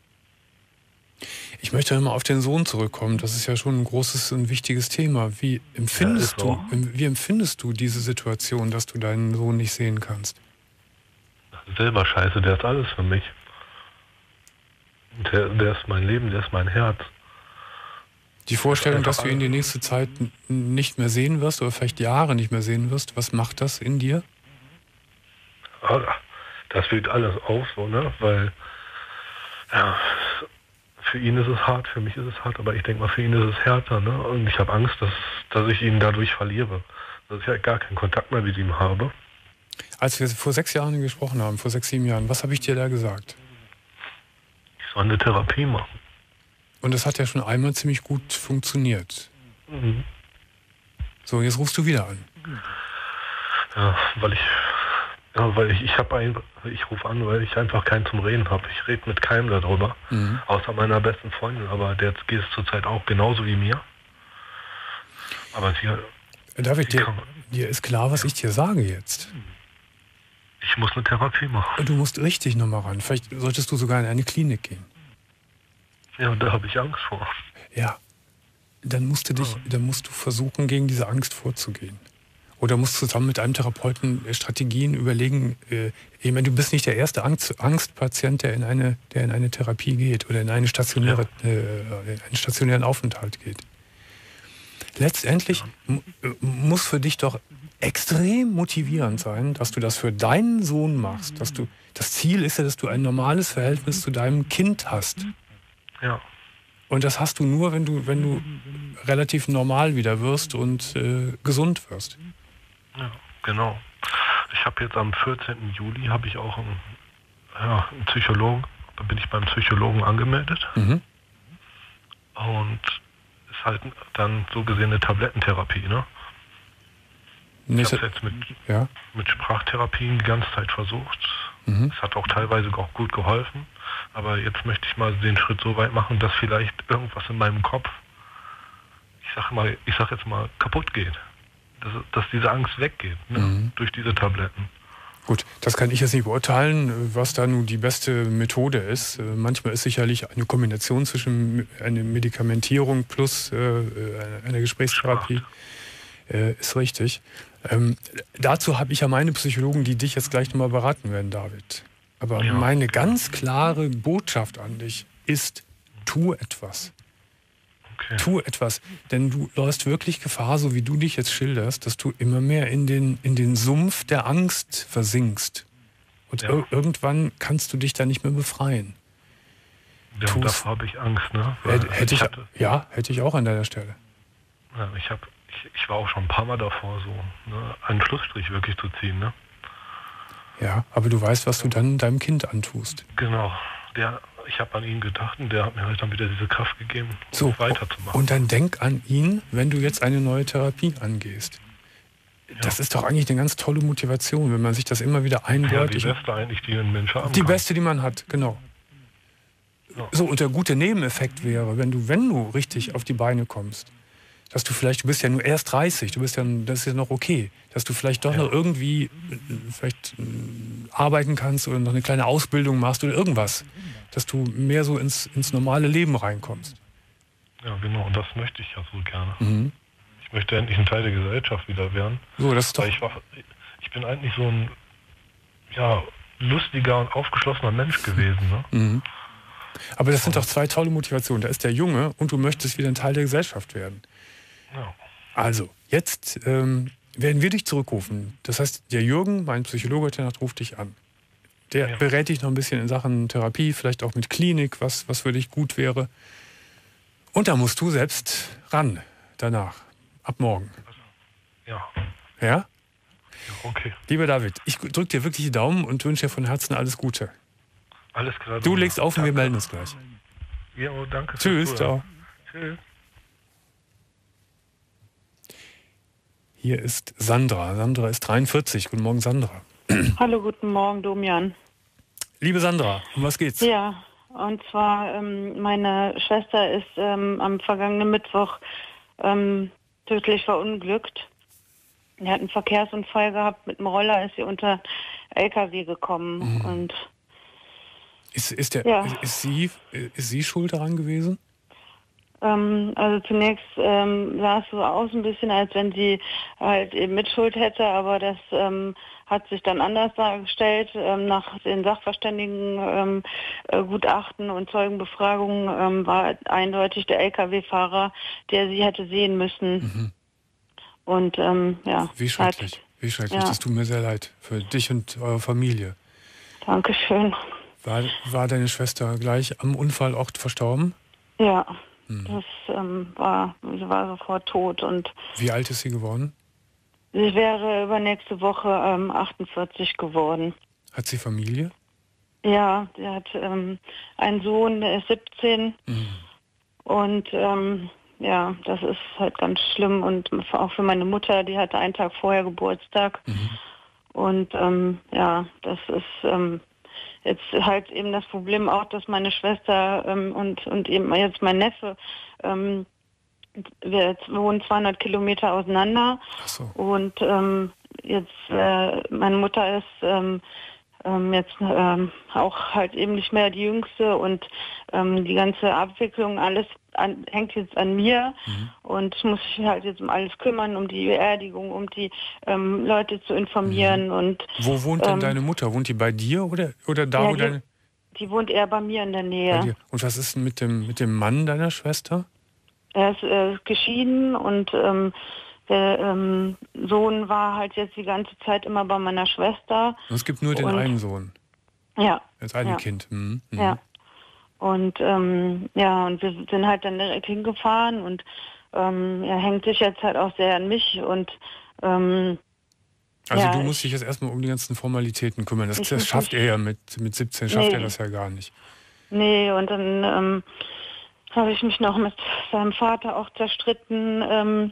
Ich möchte mal auf den Sohn zurückkommen. Das ist ja schon ein großes und wichtiges Thema. Wie empfindest du diese Situation, dass du deinen Sohn nicht sehen kannst? Selber scheiße, der ist alles für mich. Der ist mein Leben, der ist mein Herz. Die Vorstellung, dass du ihn die nächste Zeit nicht mehr sehen wirst oder vielleicht Jahre nicht mehr sehen wirst, was macht das in dir? Das fühlt alles auf, so, ne? Weil, ja, für ihn ist es hart, für mich ist es hart, aber ich denke mal, für ihn ist es härter, ne? Und ich habe Angst, dass ich ihn dadurch verliere. Dass ich halt gar keinen Kontakt mehr mit ihm habe. Als wir vor 6 Jahren gesprochen haben, vor 6, 7 Jahren, was habe ich dir da gesagt? Ich soll eine Therapie machen. Und das hat ja schon einmal ziemlich gut funktioniert. Mhm. So, jetzt rufst du wieder an. Ja, weil ich rufe an, weil ich einfach keinen zum Reden habe. Ich rede mit keinem darüber, außer meiner besten Freundin, aber der geht es zurzeit auch genauso wie mir. Aber David, dir ist klar, was ich dir sage jetzt. Ich Ich muss eine Therapie machen. Du musst richtig nochmal ran. Vielleicht solltest du sogar in eine Klinik gehen. Ja, und da habe ich Angst vor. Ja, dann musst du versuchen, gegen diese Angst vorzugehen. Oder musst zusammen mit einem Therapeuten Strategien überlegen. Ich meine, du bist nicht der erste Angstpatient, der in eine Therapie geht oder in einen stationären Aufenthalt geht. Letztendlich muss für dich doch extrem motivierend sein, dass du das für deinen Sohn machst. Das Ziel ist ja, dass du ein normales Verhältnis zu deinem Kind hast. Ja. Und das hast du nur, wenn du relativ normal wieder wirst und gesund wirst. Ja, genau. Ich habe jetzt am 14. Juli habe ich auch einen Psychologen. Da bin ich beim Psychologen angemeldet. Mhm. Und ist halt dann so gesehen eine Tablettentherapie, ne? Ich habe es jetzt mit Sprachtherapien die ganze Zeit versucht. Mhm. Es hat auch teilweise auch gut geholfen. Aber jetzt möchte ich mal den Schritt so weit machen, dass vielleicht irgendwas in meinem Kopf, ich sag jetzt mal, kaputt geht. Dass diese Angst weggeht, ne? Durch diese Tabletten. Gut, das kann ich jetzt nicht beurteilen, was da nun die beste Methode ist. Manchmal ist sicherlich eine Kombination zwischen einer Medikamentierung plus einer Gesprächstherapie ist richtig. Dazu habe ich ja meine Psychologen, die dich jetzt gleich nochmal beraten werden, David. Aber meine ganz klare Botschaft an dich ist, tu etwas. Okay. Tu etwas, denn du läufst wirklich Gefahr, so wie du dich jetzt schilderst, dass du immer mehr in den Sumpf der Angst versinkst. Und irgendwann kannst du dich da nicht mehr befreien. Ja, und davor habe ich Angst, ne? Hätte ich auch an deiner Stelle. Ja, ich war auch schon ein paar Mal davor, so einen Schlussstrich wirklich zu ziehen, ne? Ja, aber du weißt, was du dann deinem Kind antust. Genau. Ich habe an ihn gedacht und der hat mir halt dann wieder diese Kraft gegeben, um weiterzumachen. Und dann denk an ihn, wenn du jetzt eine neue Therapie angehst. Ja. Das ist doch eigentlich eine ganz tolle Motivation, wenn man sich das immer wieder eindeutig... Ja, die beste eigentlich, die ein Mensch haben kann. Die beste, die man hat, genau. Ja. So, und der gute Nebeneffekt wäre, wenn du richtig auf die Beine kommst, dass du bist ja nur erst 30, das ist ja noch okay, dass du vielleicht doch noch irgendwie arbeiten kannst oder noch eine kleine Ausbildung machst oder irgendwas, dass du mehr so ins normale Leben reinkommst. Ja, genau, und das möchte ich ja so gerne. Mhm. Ich möchte endlich ein Teil der Gesellschaft wieder werden. So, das ist doch... Ich bin eigentlich so ein lustiger und aufgeschlossener Mensch gewesen. Ne? Mhm. Aber das sind doch zwei tolle Motivationen. Da ist der Junge und du möchtest wieder ein Teil der Gesellschaft werden. Ja. Also, jetzt werden wir dich zurückrufen. Das heißt, der Jürgen, mein Psychologe, ruft dich an. Der berät dich noch ein bisschen in Sachen Therapie, vielleicht auch mit Klinik, was für dich gut wäre. Und da musst du selbst ran, danach, ab morgen. Ja? Ja, okay. Lieber David, ich drücke dir wirklich die Daumen und wünsche dir von Herzen alles Gute. Alles klar. Du legst auf und wir melden uns gleich. Ja, danke. Tschüss, ciao. Tschüss. Hier ist Sandra. Sandra ist 43. Guten Morgen, Sandra. Hallo, guten Morgen, Domian. Liebe Sandra, um was geht's? Ja, und zwar meine Schwester ist am vergangenen Mittwoch tödlich verunglückt. Sie hat einen Verkehrsunfall gehabt, mit dem Roller ist sie unter LKW gekommen. Mhm. Und ist sie schuld daran gewesen? Also zunächst sah es so aus ein bisschen, als wenn sie halt eben Mitschuld hätte, aber das hat sich dann anders dargestellt. Nach den Sachverständigen Gutachten und Zeugenbefragungen war eindeutig der LKW-Fahrer, der sie hätte sehen müssen. Mhm. Und Wie schrecklich. Ja. Das tut mir sehr leid für dich und eure Familie. Dankeschön. War deine Schwester gleich am Unfallort verstorben? Ja. Das sie war sofort tot. Und wie alt ist sie geworden? Sie wäre übernächste Woche 48 geworden. Hat sie Familie? Ja, sie hat einen Sohn, der ist 17. Mhm. Und das ist halt ganz schlimm. Und auch für meine Mutter, die hatte einen Tag vorher Geburtstag. Mhm. Und das ist... Jetzt halt eben das Problem auch, dass meine Schwester und eben jetzt mein Neffe, wir wohnen 200 Kilometer auseinander. Ach so. Und meine Mutter ist jetzt auch halt eben nicht mehr die Jüngste und die ganze Abwicklung, alles hängt jetzt an mir und ich muss mich halt jetzt um alles kümmern, um die Beerdigung, um die Leute zu informieren und Wo wohnt denn deine Mutter? Wohnt die bei dir oder da, wo deine... Die wohnt eher bei mir in der Nähe. Bei dir. Und was ist denn mit dem Mann deiner Schwester? Er ist geschieden und der Sohn war halt jetzt die ganze Zeit immer bei meiner Schwester. Und es gibt nur den einen Sohn. Ja. Das eine Kind. Ja. Und und wir sind halt dann direkt hingefahren und er hängt sich jetzt halt auch sehr an mich und also du musst dich jetzt erstmal um die ganzen Formalitäten kümmern. Das schafft er ja mit 17, schafft er das ja gar nicht. Nee, und dann habe ich mich noch mit seinem Vater auch zerstritten,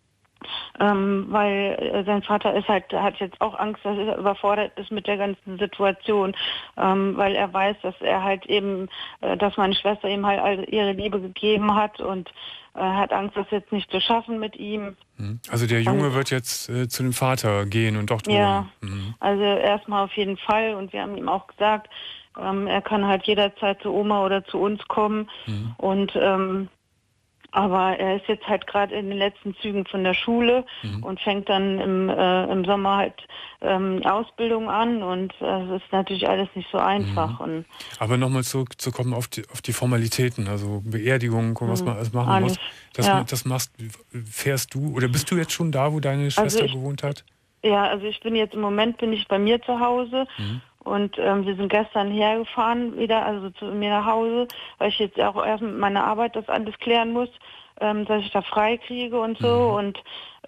weil sein Vater hat jetzt auch Angst, dass er überfordert ist mit der ganzen Situation, weil er weiß, dass er halt eben, dass meine Schwester ihm halt ihre Liebe gegeben hat und hat Angst, das jetzt nicht zu schaffen mit ihm. Also der Junge wird jetzt zu dem Vater gehen und dort wohnen. Ja, also erstmal auf jeden Fall und wir haben ihm auch gesagt, er kann halt jederzeit zu Oma oder zu uns kommen und aber er ist jetzt halt gerade in den letzten Zügen von der Schule und fängt dann im Sommer halt Ausbildung an und das ist natürlich alles nicht so einfach. Und aber nochmal zurückzukommen auf die Formalitäten, also Beerdigung und was man alles machen muss. Das fährst du oder bist du jetzt schon da, wo deine Schwester gewohnt hat? Ja, also im Moment bin ich bei mir zu Hause. Und wir sind gestern hergefahren wieder, also zu mir nach Hause, weil ich jetzt auch erst mit meiner Arbeit das alles klären muss, dass ich da frei kriege und so. Und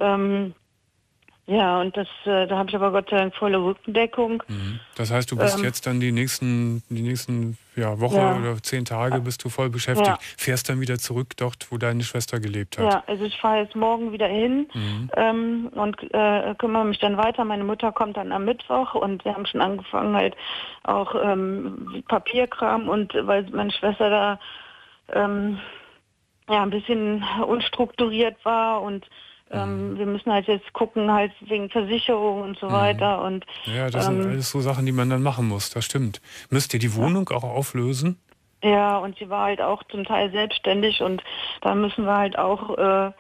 und da habe ich aber Gott sei Dank volle Rückendeckung. Das heißt, du bist jetzt dann die nächsten Woche oder 10 Tage bist du voll beschäftigt. Ja. Fährst dann wieder zurück dort, wo deine Schwester gelebt hat. Ja, also ich fahre jetzt morgen wieder hin und kümmere mich dann weiter. Meine Mutter kommt dann am Mittwoch und wir haben schon angefangen halt auch Papierkram und weil meine Schwester da ein bisschen unstrukturiert war und wir müssen halt jetzt gucken, halt wegen Versicherung und so weiter. Und, ja, das sind alles so Sachen, die man dann machen muss, das stimmt. Müsst ihr die Wohnung auch auflösen? Ja, und sie war halt auch zum Teil selbstständig und da müssen wir halt auch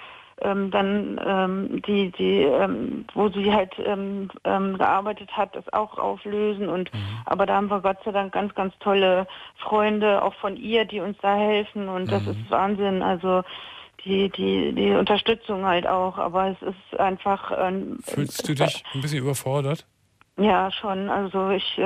wo sie halt gearbeitet hat, das auch auflösen. Und aber da haben wir Gott sei Dank ganz, ganz tolle Freunde, auch von ihr, die uns da helfen und das ist Wahnsinn. Also die Unterstützung halt auch, aber es ist einfach... Fühlst du dich ein bisschen überfordert? Ja, schon. Also ich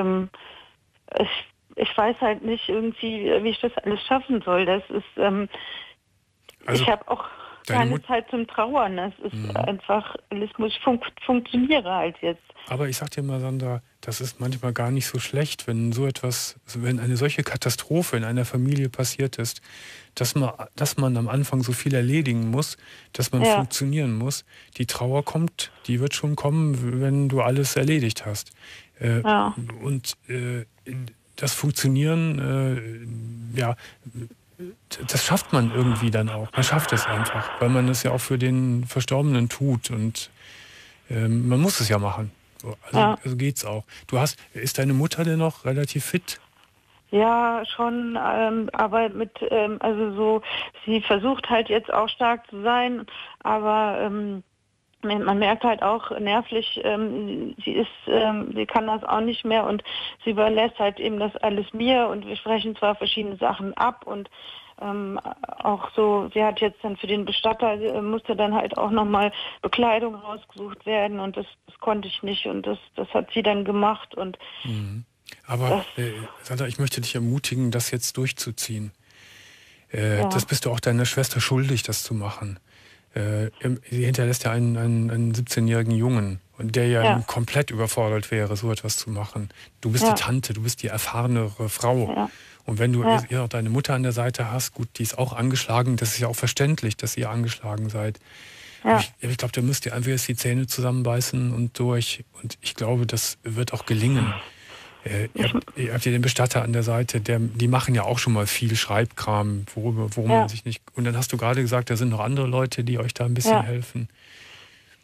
weiß halt nicht irgendwie, wie ich das alles schaffen soll. Das ist... ich habe auch keine Zeit zum Trauern. Das ist einfach, alles muss funktionieren halt jetzt. Aber ich sag dir mal, Sandra, das ist manchmal gar nicht so schlecht, wenn eine solche Katastrophe in einer Familie passiert ist, dass man am Anfang so viel erledigen muss, dass man funktionieren muss. Die Trauer kommt, die wird schon kommen, wenn du alles erledigt hast. Und das Funktionieren, das schafft man irgendwie dann auch. Man schafft es einfach, weil man es ja auch für den Verstorbenen tut und man muss es ja machen. Also geht's auch. Ist deine Mutter denn noch relativ fit? Ja, schon, aber sie versucht halt jetzt auch stark zu sein, aber man merkt halt auch nervlich, sie kann das auch nicht mehr und sie überlässt halt eben das alles mir und wir sprechen zwar verschiedene Sachen ab und auch so, sie hat jetzt dann für den Bestatter, musste dann halt auch nochmal Bekleidung rausgesucht werden und das konnte ich nicht und das hat sie dann gemacht und aber Sandra, ich möchte dich ermutigen, das jetzt durchzuziehen. Das bist du auch deiner Schwester schuldig, das zu machen. Sie hinterlässt ja einen 17-jährigen Jungen, und der ja komplett überfordert wäre, so etwas zu machen. Du bist die Tante, du bist die erfahrenere Frau. Ja. Und wenn du auch deine Mutter an der Seite hast, gut, die ist auch angeschlagen, das ist ja auch verständlich, dass ihr angeschlagen seid. Ja. Ich glaube, da müsst ihr einfach jetzt die Zähne zusammenbeißen und durch. Und ich glaube, das wird auch gelingen. Ihr habt ja den Bestatter an der Seite, die machen ja auch schon mal viel Schreibkram, worum man sich nicht... Und dann hast du gerade gesagt, da sind noch andere Leute, die euch da ein bisschen helfen.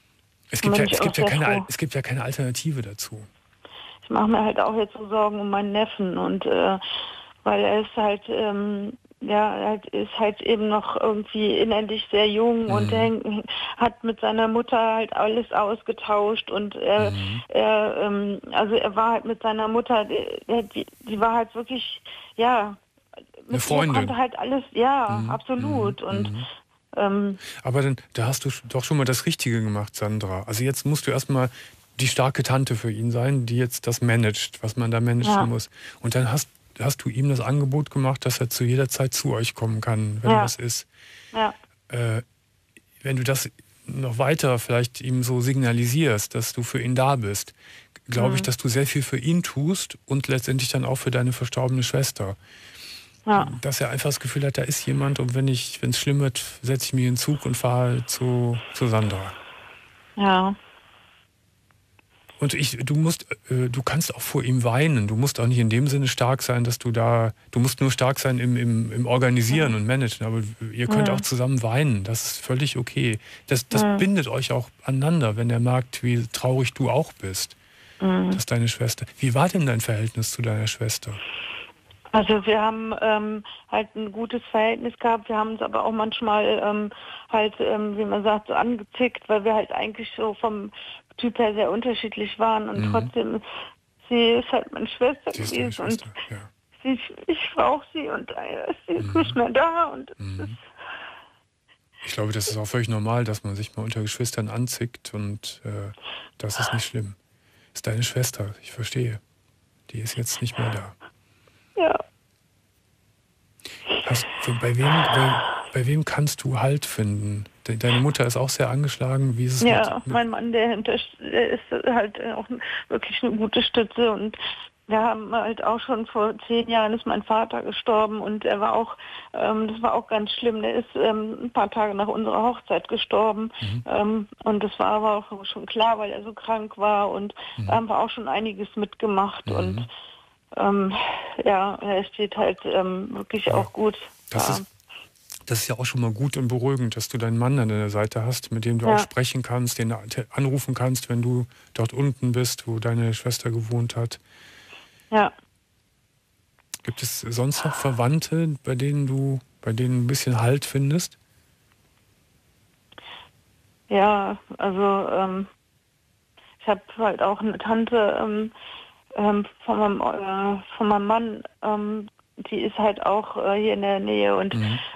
Es gibt ja keine Alternative dazu. Ich mache mir halt auch jetzt so Sorgen um meinen Neffen und weil er ist halt er ist halt eben noch irgendwie innerlich sehr jung und hat mit seiner Mutter halt alles ausgetauscht und er war halt mit seiner Mutter, die war halt wirklich, eine Freundin. Konnte halt alles, absolut. Und aber da hast du doch schon mal das Richtige gemacht, Sandra. Also jetzt musst du erstmal die starke Tante für ihn sein, die jetzt das managt, was man da managen muss. Und dann hast du ihm das Angebot gemacht, dass er zu jeder Zeit zu euch kommen kann, wenn was ist. Ja. Wenn du das noch weiter vielleicht ihm so signalisierst, dass du für ihn da bist, glaube ich, dass du sehr viel für ihn tust und letztendlich dann auch für deine verstorbene Schwester. Ja. Dass er einfach das Gefühl hat, da ist jemand und wenn es schlimm wird, setze ich mich in den Zug und fahre zu Sandra. Ja. Und du kannst auch vor ihm weinen. Du musst auch nicht in dem Sinne stark sein, dass du musst nur stark sein im Organisieren und Managen. Aber ihr könnt auch zusammen weinen. Das ist völlig okay. Das bindet euch auch aneinander, wenn er merkt, wie traurig du auch bist. Dass deine Schwester. Wie war denn dein Verhältnis zu deiner Schwester? Also wir haben halt ein gutes Verhältnis gehabt. Wir haben uns aber auch manchmal wie man sagt, so angezickt, weil wir halt eigentlich so vom Typ her sehr unterschiedlich waren und trotzdem, sie ist halt meine Schwester gewesen und ich brauche sie und sie ist nicht mehr da und ich glaube, das ist auch völlig normal, dass man sich mal unter Geschwistern anzickt und das ist nicht schlimm. Ist deine Schwester, ich verstehe. Die ist jetzt nicht mehr da. Ja. Bei wem kannst du Halt finden? Deine Mutter ist auch sehr angeschlagen. Wie ist es mein Mann, der ist halt auch wirklich eine gute Stütze und wir haben halt auch schon vor 10 Jahren ist mein Vater gestorben und er war auch, das war auch ganz schlimm, der ist ein paar Tage nach unserer Hochzeit gestorben und das war aber auch schon klar, weil er so krank war und da haben wir auch schon einiges mitgemacht und er steht halt wirklich auch gut. Das ist ja auch schon mal gut und beruhigend, dass du deinen Mann an deiner Seite hast, mit dem du auch sprechen kannst, den du anrufen kannst, wenn du dort unten bist, wo deine Schwester gewohnt hat. Ja. Gibt es sonst noch Verwandte, bei denen du ein bisschen Halt findest? Ja, also ich habe halt auch eine Tante von meinem Mann, die ist halt auch hier in der Nähe und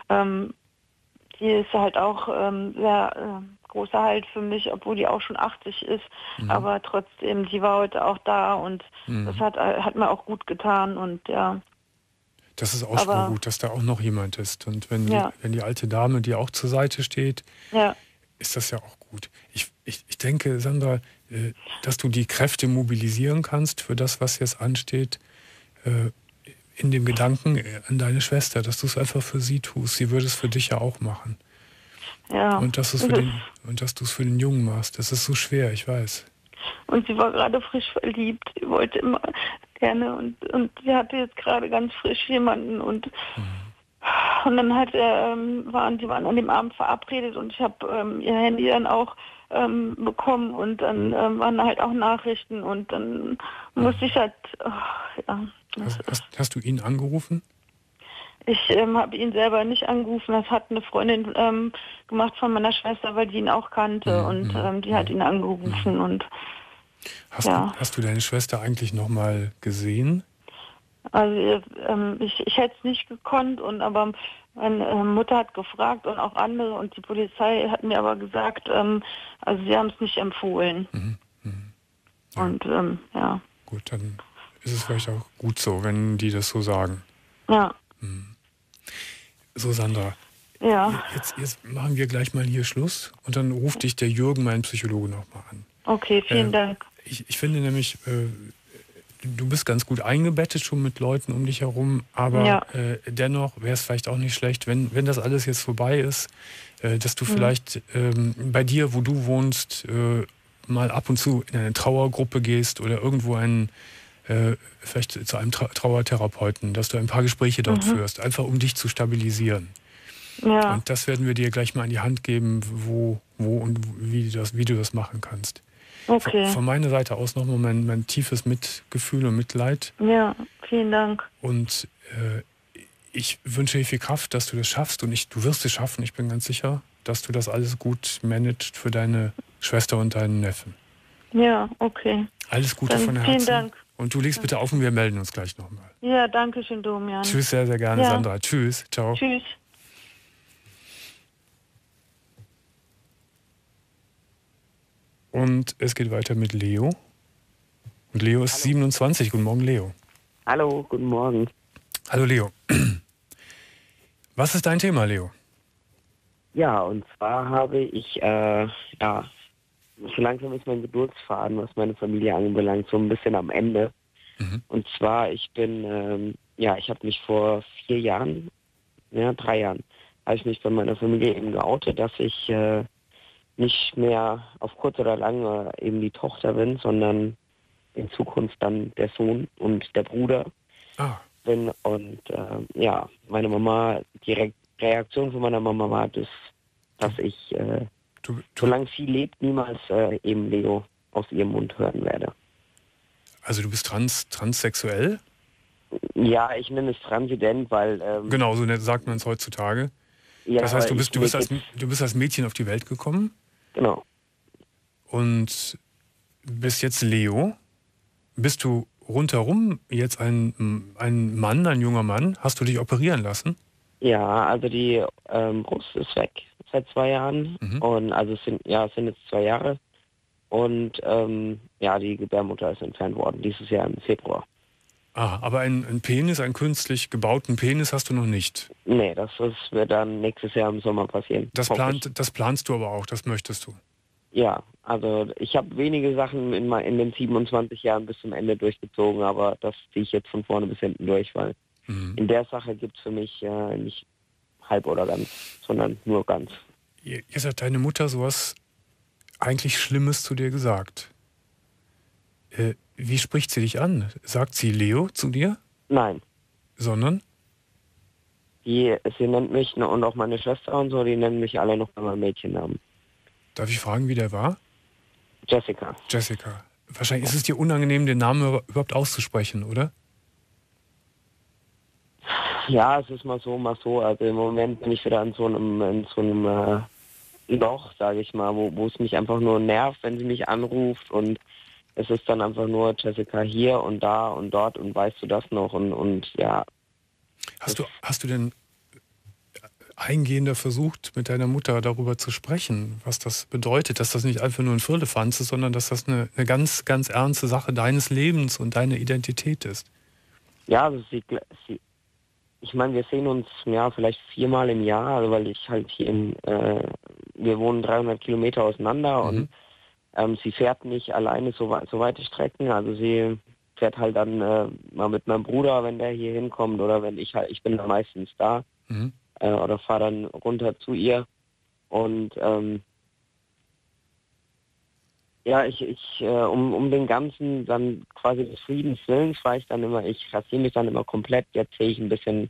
die ist halt auch sehr großer Halt für mich, obwohl die auch schon 80 ist, aber trotzdem, die war heute auch da und das hat mir auch gut getan und ja. Das ist auch schon mal gut, dass da auch noch jemand ist und wenn die alte Dame dir auch zur Seite steht, ist das ja auch gut. Ich denke, Sandra, dass du die Kräfte mobilisieren kannst für das, was jetzt ansteht, in dem Gedanken an deine Schwester, dass du es einfach für sie tust. Sie würde es für dich ja auch machen. Ja. Und dass du es für den Jungen machst. Das ist so schwer, ich weiß. Und sie war gerade frisch verliebt. Sie wollte immer gerne und sie hatte jetzt gerade ganz frisch jemanden und dann waren die an dem Abend verabredet und ich habe ihr Handy dann auch bekommen und dann waren halt auch Nachrichten und dann musste ich halt, Hast du ihn angerufen? Ich habe ihn selber nicht angerufen, das hat eine Freundin gemacht von meiner Schwester, weil die ihn auch kannte und die hat ihn angerufen und Hast du deine Schwester eigentlich noch mal gesehen? Also ich hätte es nicht gekonnt, aber meine Mutter hat gefragt und auch andere und die Polizei hat mir aber gesagt, also sie haben es nicht empfohlen. Ja. Und Gut, dann ist es vielleicht auch gut so, wenn die das so sagen. Ja. So, Sandra. Ja. Jetzt machen wir gleich mal hier Schluss und dann ruft dich der Jürgen, mein Psychologe, nochmal an. Okay, vielen Dank. Ich finde nämlich, du bist ganz gut eingebettet schon mit Leuten um dich herum, aber dennoch wäre es vielleicht auch nicht schlecht, wenn das alles jetzt vorbei ist, dass du vielleicht bei dir, wo du wohnst, mal ab und zu in eine Trauergruppe gehst oder irgendwo vielleicht zu einem Trauertherapeuten, dass du ein paar Gespräche dort führst, einfach um dich zu stabilisieren. Ja. Und das werden wir dir gleich mal an die Hand geben, wo wo und wie du das machen kannst. Okay. Von meiner Seite aus nochmal mein tiefes Mitgefühl und Mitleid. Ja, vielen Dank. Und ich wünsche dir viel Kraft, dass du das schaffst. Und du wirst es schaffen. Ich bin ganz sicher, dass du das alles gut managst für deine Schwester und deinen Neffen. Ja, okay. Alles Gute Dann von Herzen. vielen Dank. Und du legst bitte auf und wir melden uns gleich nochmal. Ja, danke schön, Domian. Tschüss, sehr, sehr gerne, Ja. Sandra. Tschüss, ciao. Tschüss. Und es geht weiter mit Leo. Und Leo ist 27. Guten Morgen, Leo. Hallo, guten Morgen. Hallo, Leo. Was ist dein Thema, Leo? Ja, und zwar habe ich, so langsam ist mein Geduldsfaden, was meine Familie anbelangt, so ein bisschen am Ende. Und zwar, ich habe mich vor 3 Jahren, habe ich mich bei meiner Familie eben geoutet, dass ich nicht mehr auf kurz oder lang eben die Tochter bin, sondern in Zukunft dann der Sohn und der Bruder bin. Und meine Mama, die Reaktion von meiner Mama war, dass ich, solange sie lebt, niemals eben Leo aus ihrem Mund hören werde. Also du bist transsexuell? Ja, ich nenne es transident, weil... Genau, so sagt man es heutzutage. Ja, das heißt, du bist als Mädchen auf die Welt gekommen? Genau. Und bist jetzt Leo? Bist du rundherum jetzt ein Mann, ein junger Mann? Hast du dich operieren lassen? Ja, also die Brust ist weg seit 2 Jahren. Und also es sind jetzt 2 Jahre. Und die Gebärmutter ist entfernt worden, dieses Jahr im Februar. Ah, aber einen Penis, einen künstlich gebauten Penis hast du noch nicht? Nee, das wird dann nächstes Jahr im Sommer passieren. Das planst du aber auch, das möchtest du? Ja, also ich habe wenige Sachen in den 27 Jahren bis zum Ende durchgezogen, aber das ziehe ich jetzt von vorne bis hinten durch, weil in der Sache gibt es für mich nicht halb oder ganz, sondern nur ganz. Jetzt hat deine Mutter sowas eigentlich Schlimmes zu dir gesagt. Wie spricht sie dich an? Sagt sie Leo zu dir? Nein. Sondern? Sie nennt mich, und auch meine Schwester und so, die nennen mich alle noch bei meinem Mädchennamen. Darf ich fragen, wie der war? Jessica. Jessica. Wahrscheinlich ist es dir unangenehm, den Namen überhaupt auszusprechen, oder? Ja, es ist mal so, mal so. Also im Moment bin ich wieder in so einem Loch, sage ich mal, wo es mich einfach nur nervt, wenn sie mich anruft, und es ist dann einfach nur Jessica hier und da und dort und weißt du das noch und ja. Hast du denn eingehender versucht, mit deiner Mutter darüber zu sprechen, was das bedeutet, dass das nicht einfach nur ein Firlefanz ist, sondern dass das eine ganz, ganz ernste Sache deines Lebens und deiner Identität ist? Ja, also ich meine, wir sehen uns vielleicht 4-mal im Jahr, also weil ich halt hier wir wohnen 300 Kilometer auseinander und sie fährt nicht alleine so weite Strecken, also sie fährt halt dann mal mit meinem Bruder, wenn der hier hinkommt, oder wenn ich bin dann meistens da oder fahre dann runter zu ihr und um den ganzen dann quasi des Friedens Willens war ich dann immer, ich rasiere mich dann immer komplett, jetzt sehe ich ein bisschen,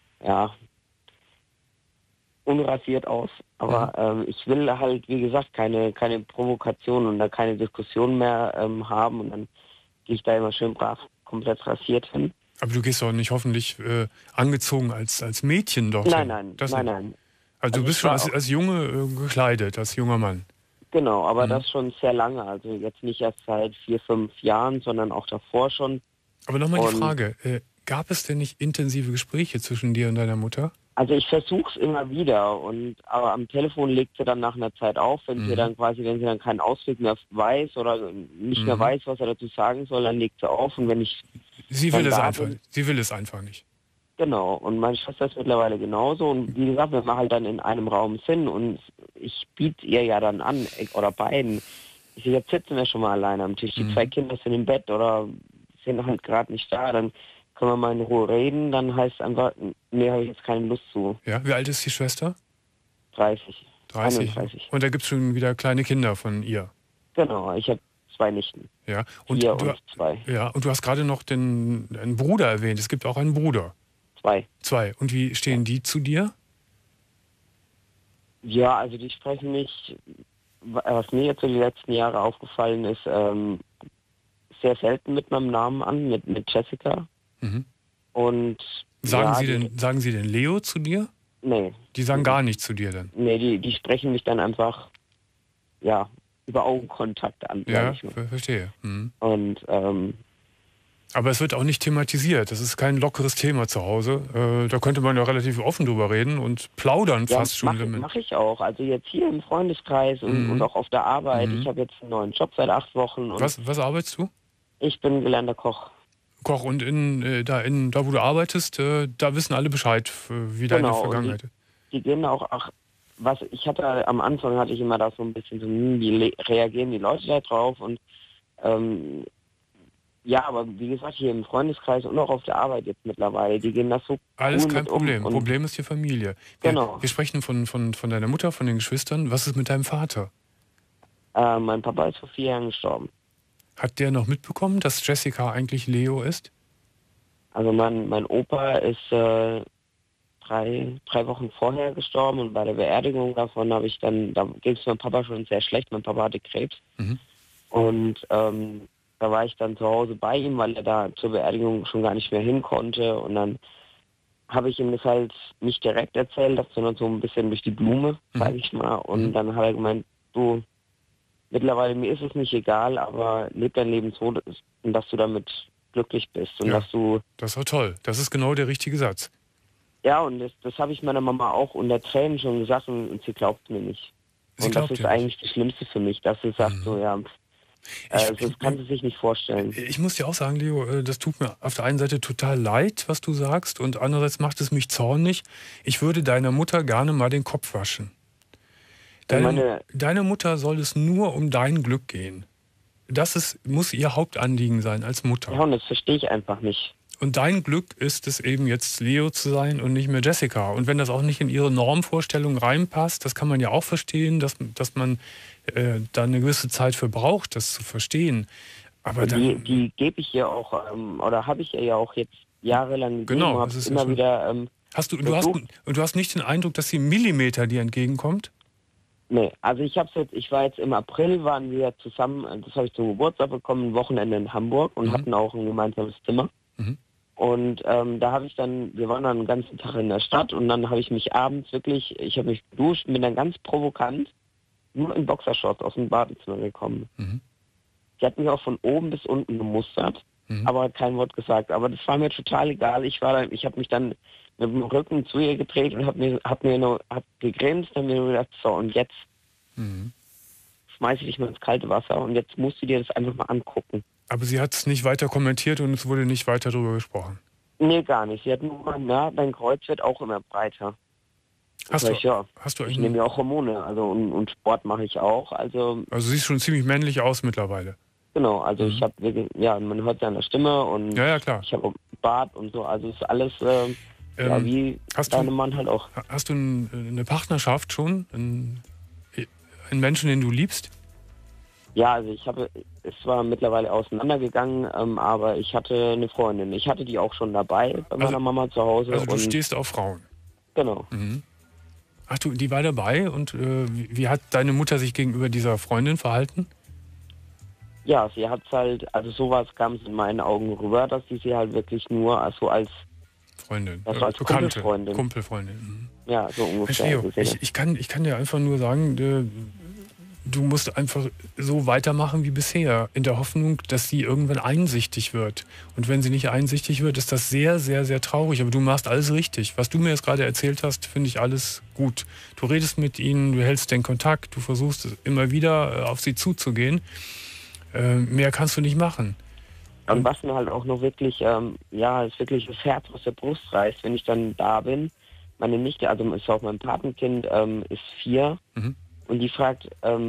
unrasiert aus, aber ich will halt, wie gesagt, keine Provokation und da keine Diskussion mehr haben, und dann gehe ich da immer schön brav komplett rasiert hin. Aber du gehst doch nicht hoffentlich angezogen als Mädchen doch? Nein. Also du bist schon als Junge gekleidet, als junger Mann? Genau, aber das schon sehr lange, also jetzt nicht erst seit 4-5 Jahren, sondern auch davor schon. Aber nochmal die Frage, gab es denn nicht intensive Gespräche zwischen dir und deiner Mutter? Also ich versuche es immer wieder, aber am Telefon legt sie dann nach einer Zeit auf, wenn sie dann keinen Ausweg mehr weiß oder nicht mehr weiß, was er dazu sagen soll, dann legt sie auf, und wenn ich... Sie will es einfach nicht. Genau, und meine Schwester ist mittlerweile genauso, und wie gesagt, wir machen halt dann in einem Raum Sinn, und ich biete ihr ja dann an, oder beiden, jetzt sitzen wir schon mal alleine am Tisch, die 2 Kinder sind im Bett oder sind halt gerade nicht da, dann können wir mal in Ruhe reden, dann heißt es einfach, nee, habe ich jetzt keine Lust zu. Ja, wie alt ist die Schwester? 30. 31. Und da gibt es schon wieder kleine Kinder von ihr? Genau, ich habe 2 Nichten. Ja. 4 und 2. Ja, und du hast gerade noch einen Bruder erwähnt. Es gibt auch einen Bruder. 2. Und wie stehen die zu dir? Ja, also die sprechen mich was mir jetzt so die letzten Jahre aufgefallen ist, sehr selten mit meinem Namen an, mit Jessica. Mhm. Und sagen Sie denn Leo zu dir? Nee. Die sagen gar nichts zu dir dann? Nee, die sprechen mich dann einfach, ja, über Augenkontakt an. Ja, verstehe. Mhm. Und, aber es wird auch nicht thematisiert. Das ist kein lockeres Thema zu Hause. Da könnte man ja relativ offen drüber reden und plaudern fast schon. Mache ich auch. Also jetzt hier im Freundeskreis und auch auf der Arbeit. Ich habe jetzt einen neuen Job seit 8 Wochen. Und was arbeitest du? Ich bin gelernter Koch. Koch und da wo du arbeitest, da wissen alle Bescheid, wie deine Vergangenheit ist. Die gehen auch, am Anfang hatte ich immer da so ein bisschen so, wie reagieren die Leute da drauf und ja, aber wie gesagt, hier im Freundeskreis und auch auf der Arbeit jetzt mittlerweile, die gehen das so alles cool kein mit Problem. um. Problem ist die Familie. Genau. Wir sprechen von deiner Mutter, von den Geschwistern. Was ist mit deinem Vater? Mein Papa ist vor 4 Jahren gestorben. Hat der noch mitbekommen, dass Jessica eigentlich Leo ist? Also mein Opa ist 3 Wochen vorher gestorben und bei der Beerdigung davon da ging es meinem Papa schon sehr schlecht. Mein Papa hatte Krebs. Mhm. Und da war ich dann zu Hause bei ihm, weil er da zur Beerdigung schon gar nicht mehr hin konnte. Und dann habe ich ihm das halt nicht direkt erzählt, sondern so ein bisschen durch die Blume, sage ich mal. Und dann hat er gemeint, du, mittlerweile mir ist es nicht egal, aber leb dein Leben so, dass du damit glücklich bist. Und dass du... Das war toll. Das ist genau der richtige Satz. Ja, und das habe ich meiner Mama auch unter Tränen schon gesagt und sie glaubt mir nicht. Und das ist eigentlich das Schlimmste für mich, dass sie sagt so, ja... das kann sie sich nicht vorstellen. Ich muss dir auch sagen, Leo, das tut mir auf der einen Seite total leid, was du sagst, und andererseits macht es mich zornig. Ich würde deiner Mutter gerne mal den Kopf waschen. Deine Mutter soll es nur um dein Glück gehen. Muss ihr Hauptanliegen sein als Mutter. Ja, und das verstehe ich einfach nicht. Und dein Glück ist es eben jetzt, Leo zu sein und nicht mehr Jessica. Und wenn das auch nicht in ihre Normvorstellung reinpasst, das kann man ja auch verstehen, dass man da eine gewisse Zeit für braucht, das zu verstehen. Aber dann, die gebe ich ihr auch, oder habe ich ihr ja auch jetzt jahrelang gegeben. Genau, das ist immer wieder. Du hast nicht den Eindruck, dass sie Millimeter dir entgegenkommt? Nee, also ich war jetzt im April, waren wir zusammen, das habe ich zum Geburtstag bekommen, ein Wochenende in Hamburg und hatten auch ein gemeinsames Zimmer. Mhm. Und da habe ich wir waren dann den ganzen Tag in der Stadt und dann habe ich mich abends ich habe mich geduscht, bin dann ganz provokant nur in Boxershorts aus dem Badezimmer gekommen. Mhm. Sie hat mich auch von oben bis unten gemustert, aber hat kein Wort gesagt. Aber das war mir total egal. Ich habe mich dann mit dem Rücken zu ihr gedreht und hab gegrinst und mir gedacht, so und jetzt schmeiße ich dich mal ins kalte Wasser und jetzt musst du dir das einfach mal angucken. Aber sie hat es nicht weiter kommentiert und es wurde nicht weiter darüber gesprochen? Nee, gar nicht. Sie hat nur gesagt, dein Kreuz wird auch immer breiter. Ich nehme ja auch Hormone, also und Sport mache ich auch. Also siehst schon ziemlich männlich aus mittlerweile. Genau, also ich habe, man hört ja an der Stimme und ja, klar. Ich habe Bart und so, also ist alles wie deinem Mann halt auch. Hast du eine Partnerschaft schon? Einen Menschen, den du liebst? Ja, also es war mittlerweile auseinandergegangen, aber ich hatte eine Freundin. Ich hatte die auch schon dabei bei meiner Mama zu Hause. Also du stehst auf Frauen? Genau. Mhm. Ach du, die war dabei und wie hat deine Mutter sich gegenüber dieser Freundin verhalten? Ja, sie hat halt, also sowas kam es in meinen Augen rüber, dass sie halt wirklich nur als Freundin, als Bekannte, Kumpelfreundin. Kumpelfreundin. Mhm. Ja, so ungefähr. Ich kann dir einfach nur sagen, du musst einfach so weitermachen wie bisher, in der Hoffnung, dass sie irgendwann einsichtig wird. Und wenn sie nicht einsichtig wird, ist das sehr, sehr, sehr traurig. Aber du machst alles richtig. Was du mir jetzt gerade erzählt hast, finde ich alles gut. Du redest mit ihnen, du hältst den Kontakt, du versuchst immer wieder auf sie zuzugehen. Mehr kannst du nicht machen. Und was mir halt auch noch wirklich, ist wirklich das Herz aus der Brust reißt, wenn ich dann da bin. Meine Nichte, also ist auch mein Patenkind, ist 4. Mhm. Und die fragt,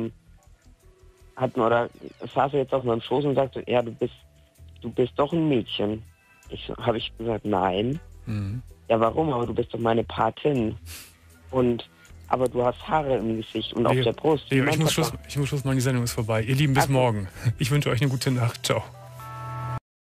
saß er jetzt auf meinem Schoß und sagte, ja, du bist doch ein Mädchen. Habe ich gesagt, nein. Mhm. Ja, warum? Aber du bist doch meine Patin. Aber du hast Haare im Gesicht und auf der Brust. Ich muss Schluss machen, die Sendung ist vorbei. Ihr Lieben, bis morgen. Ich wünsche euch eine gute Nacht. Ciao.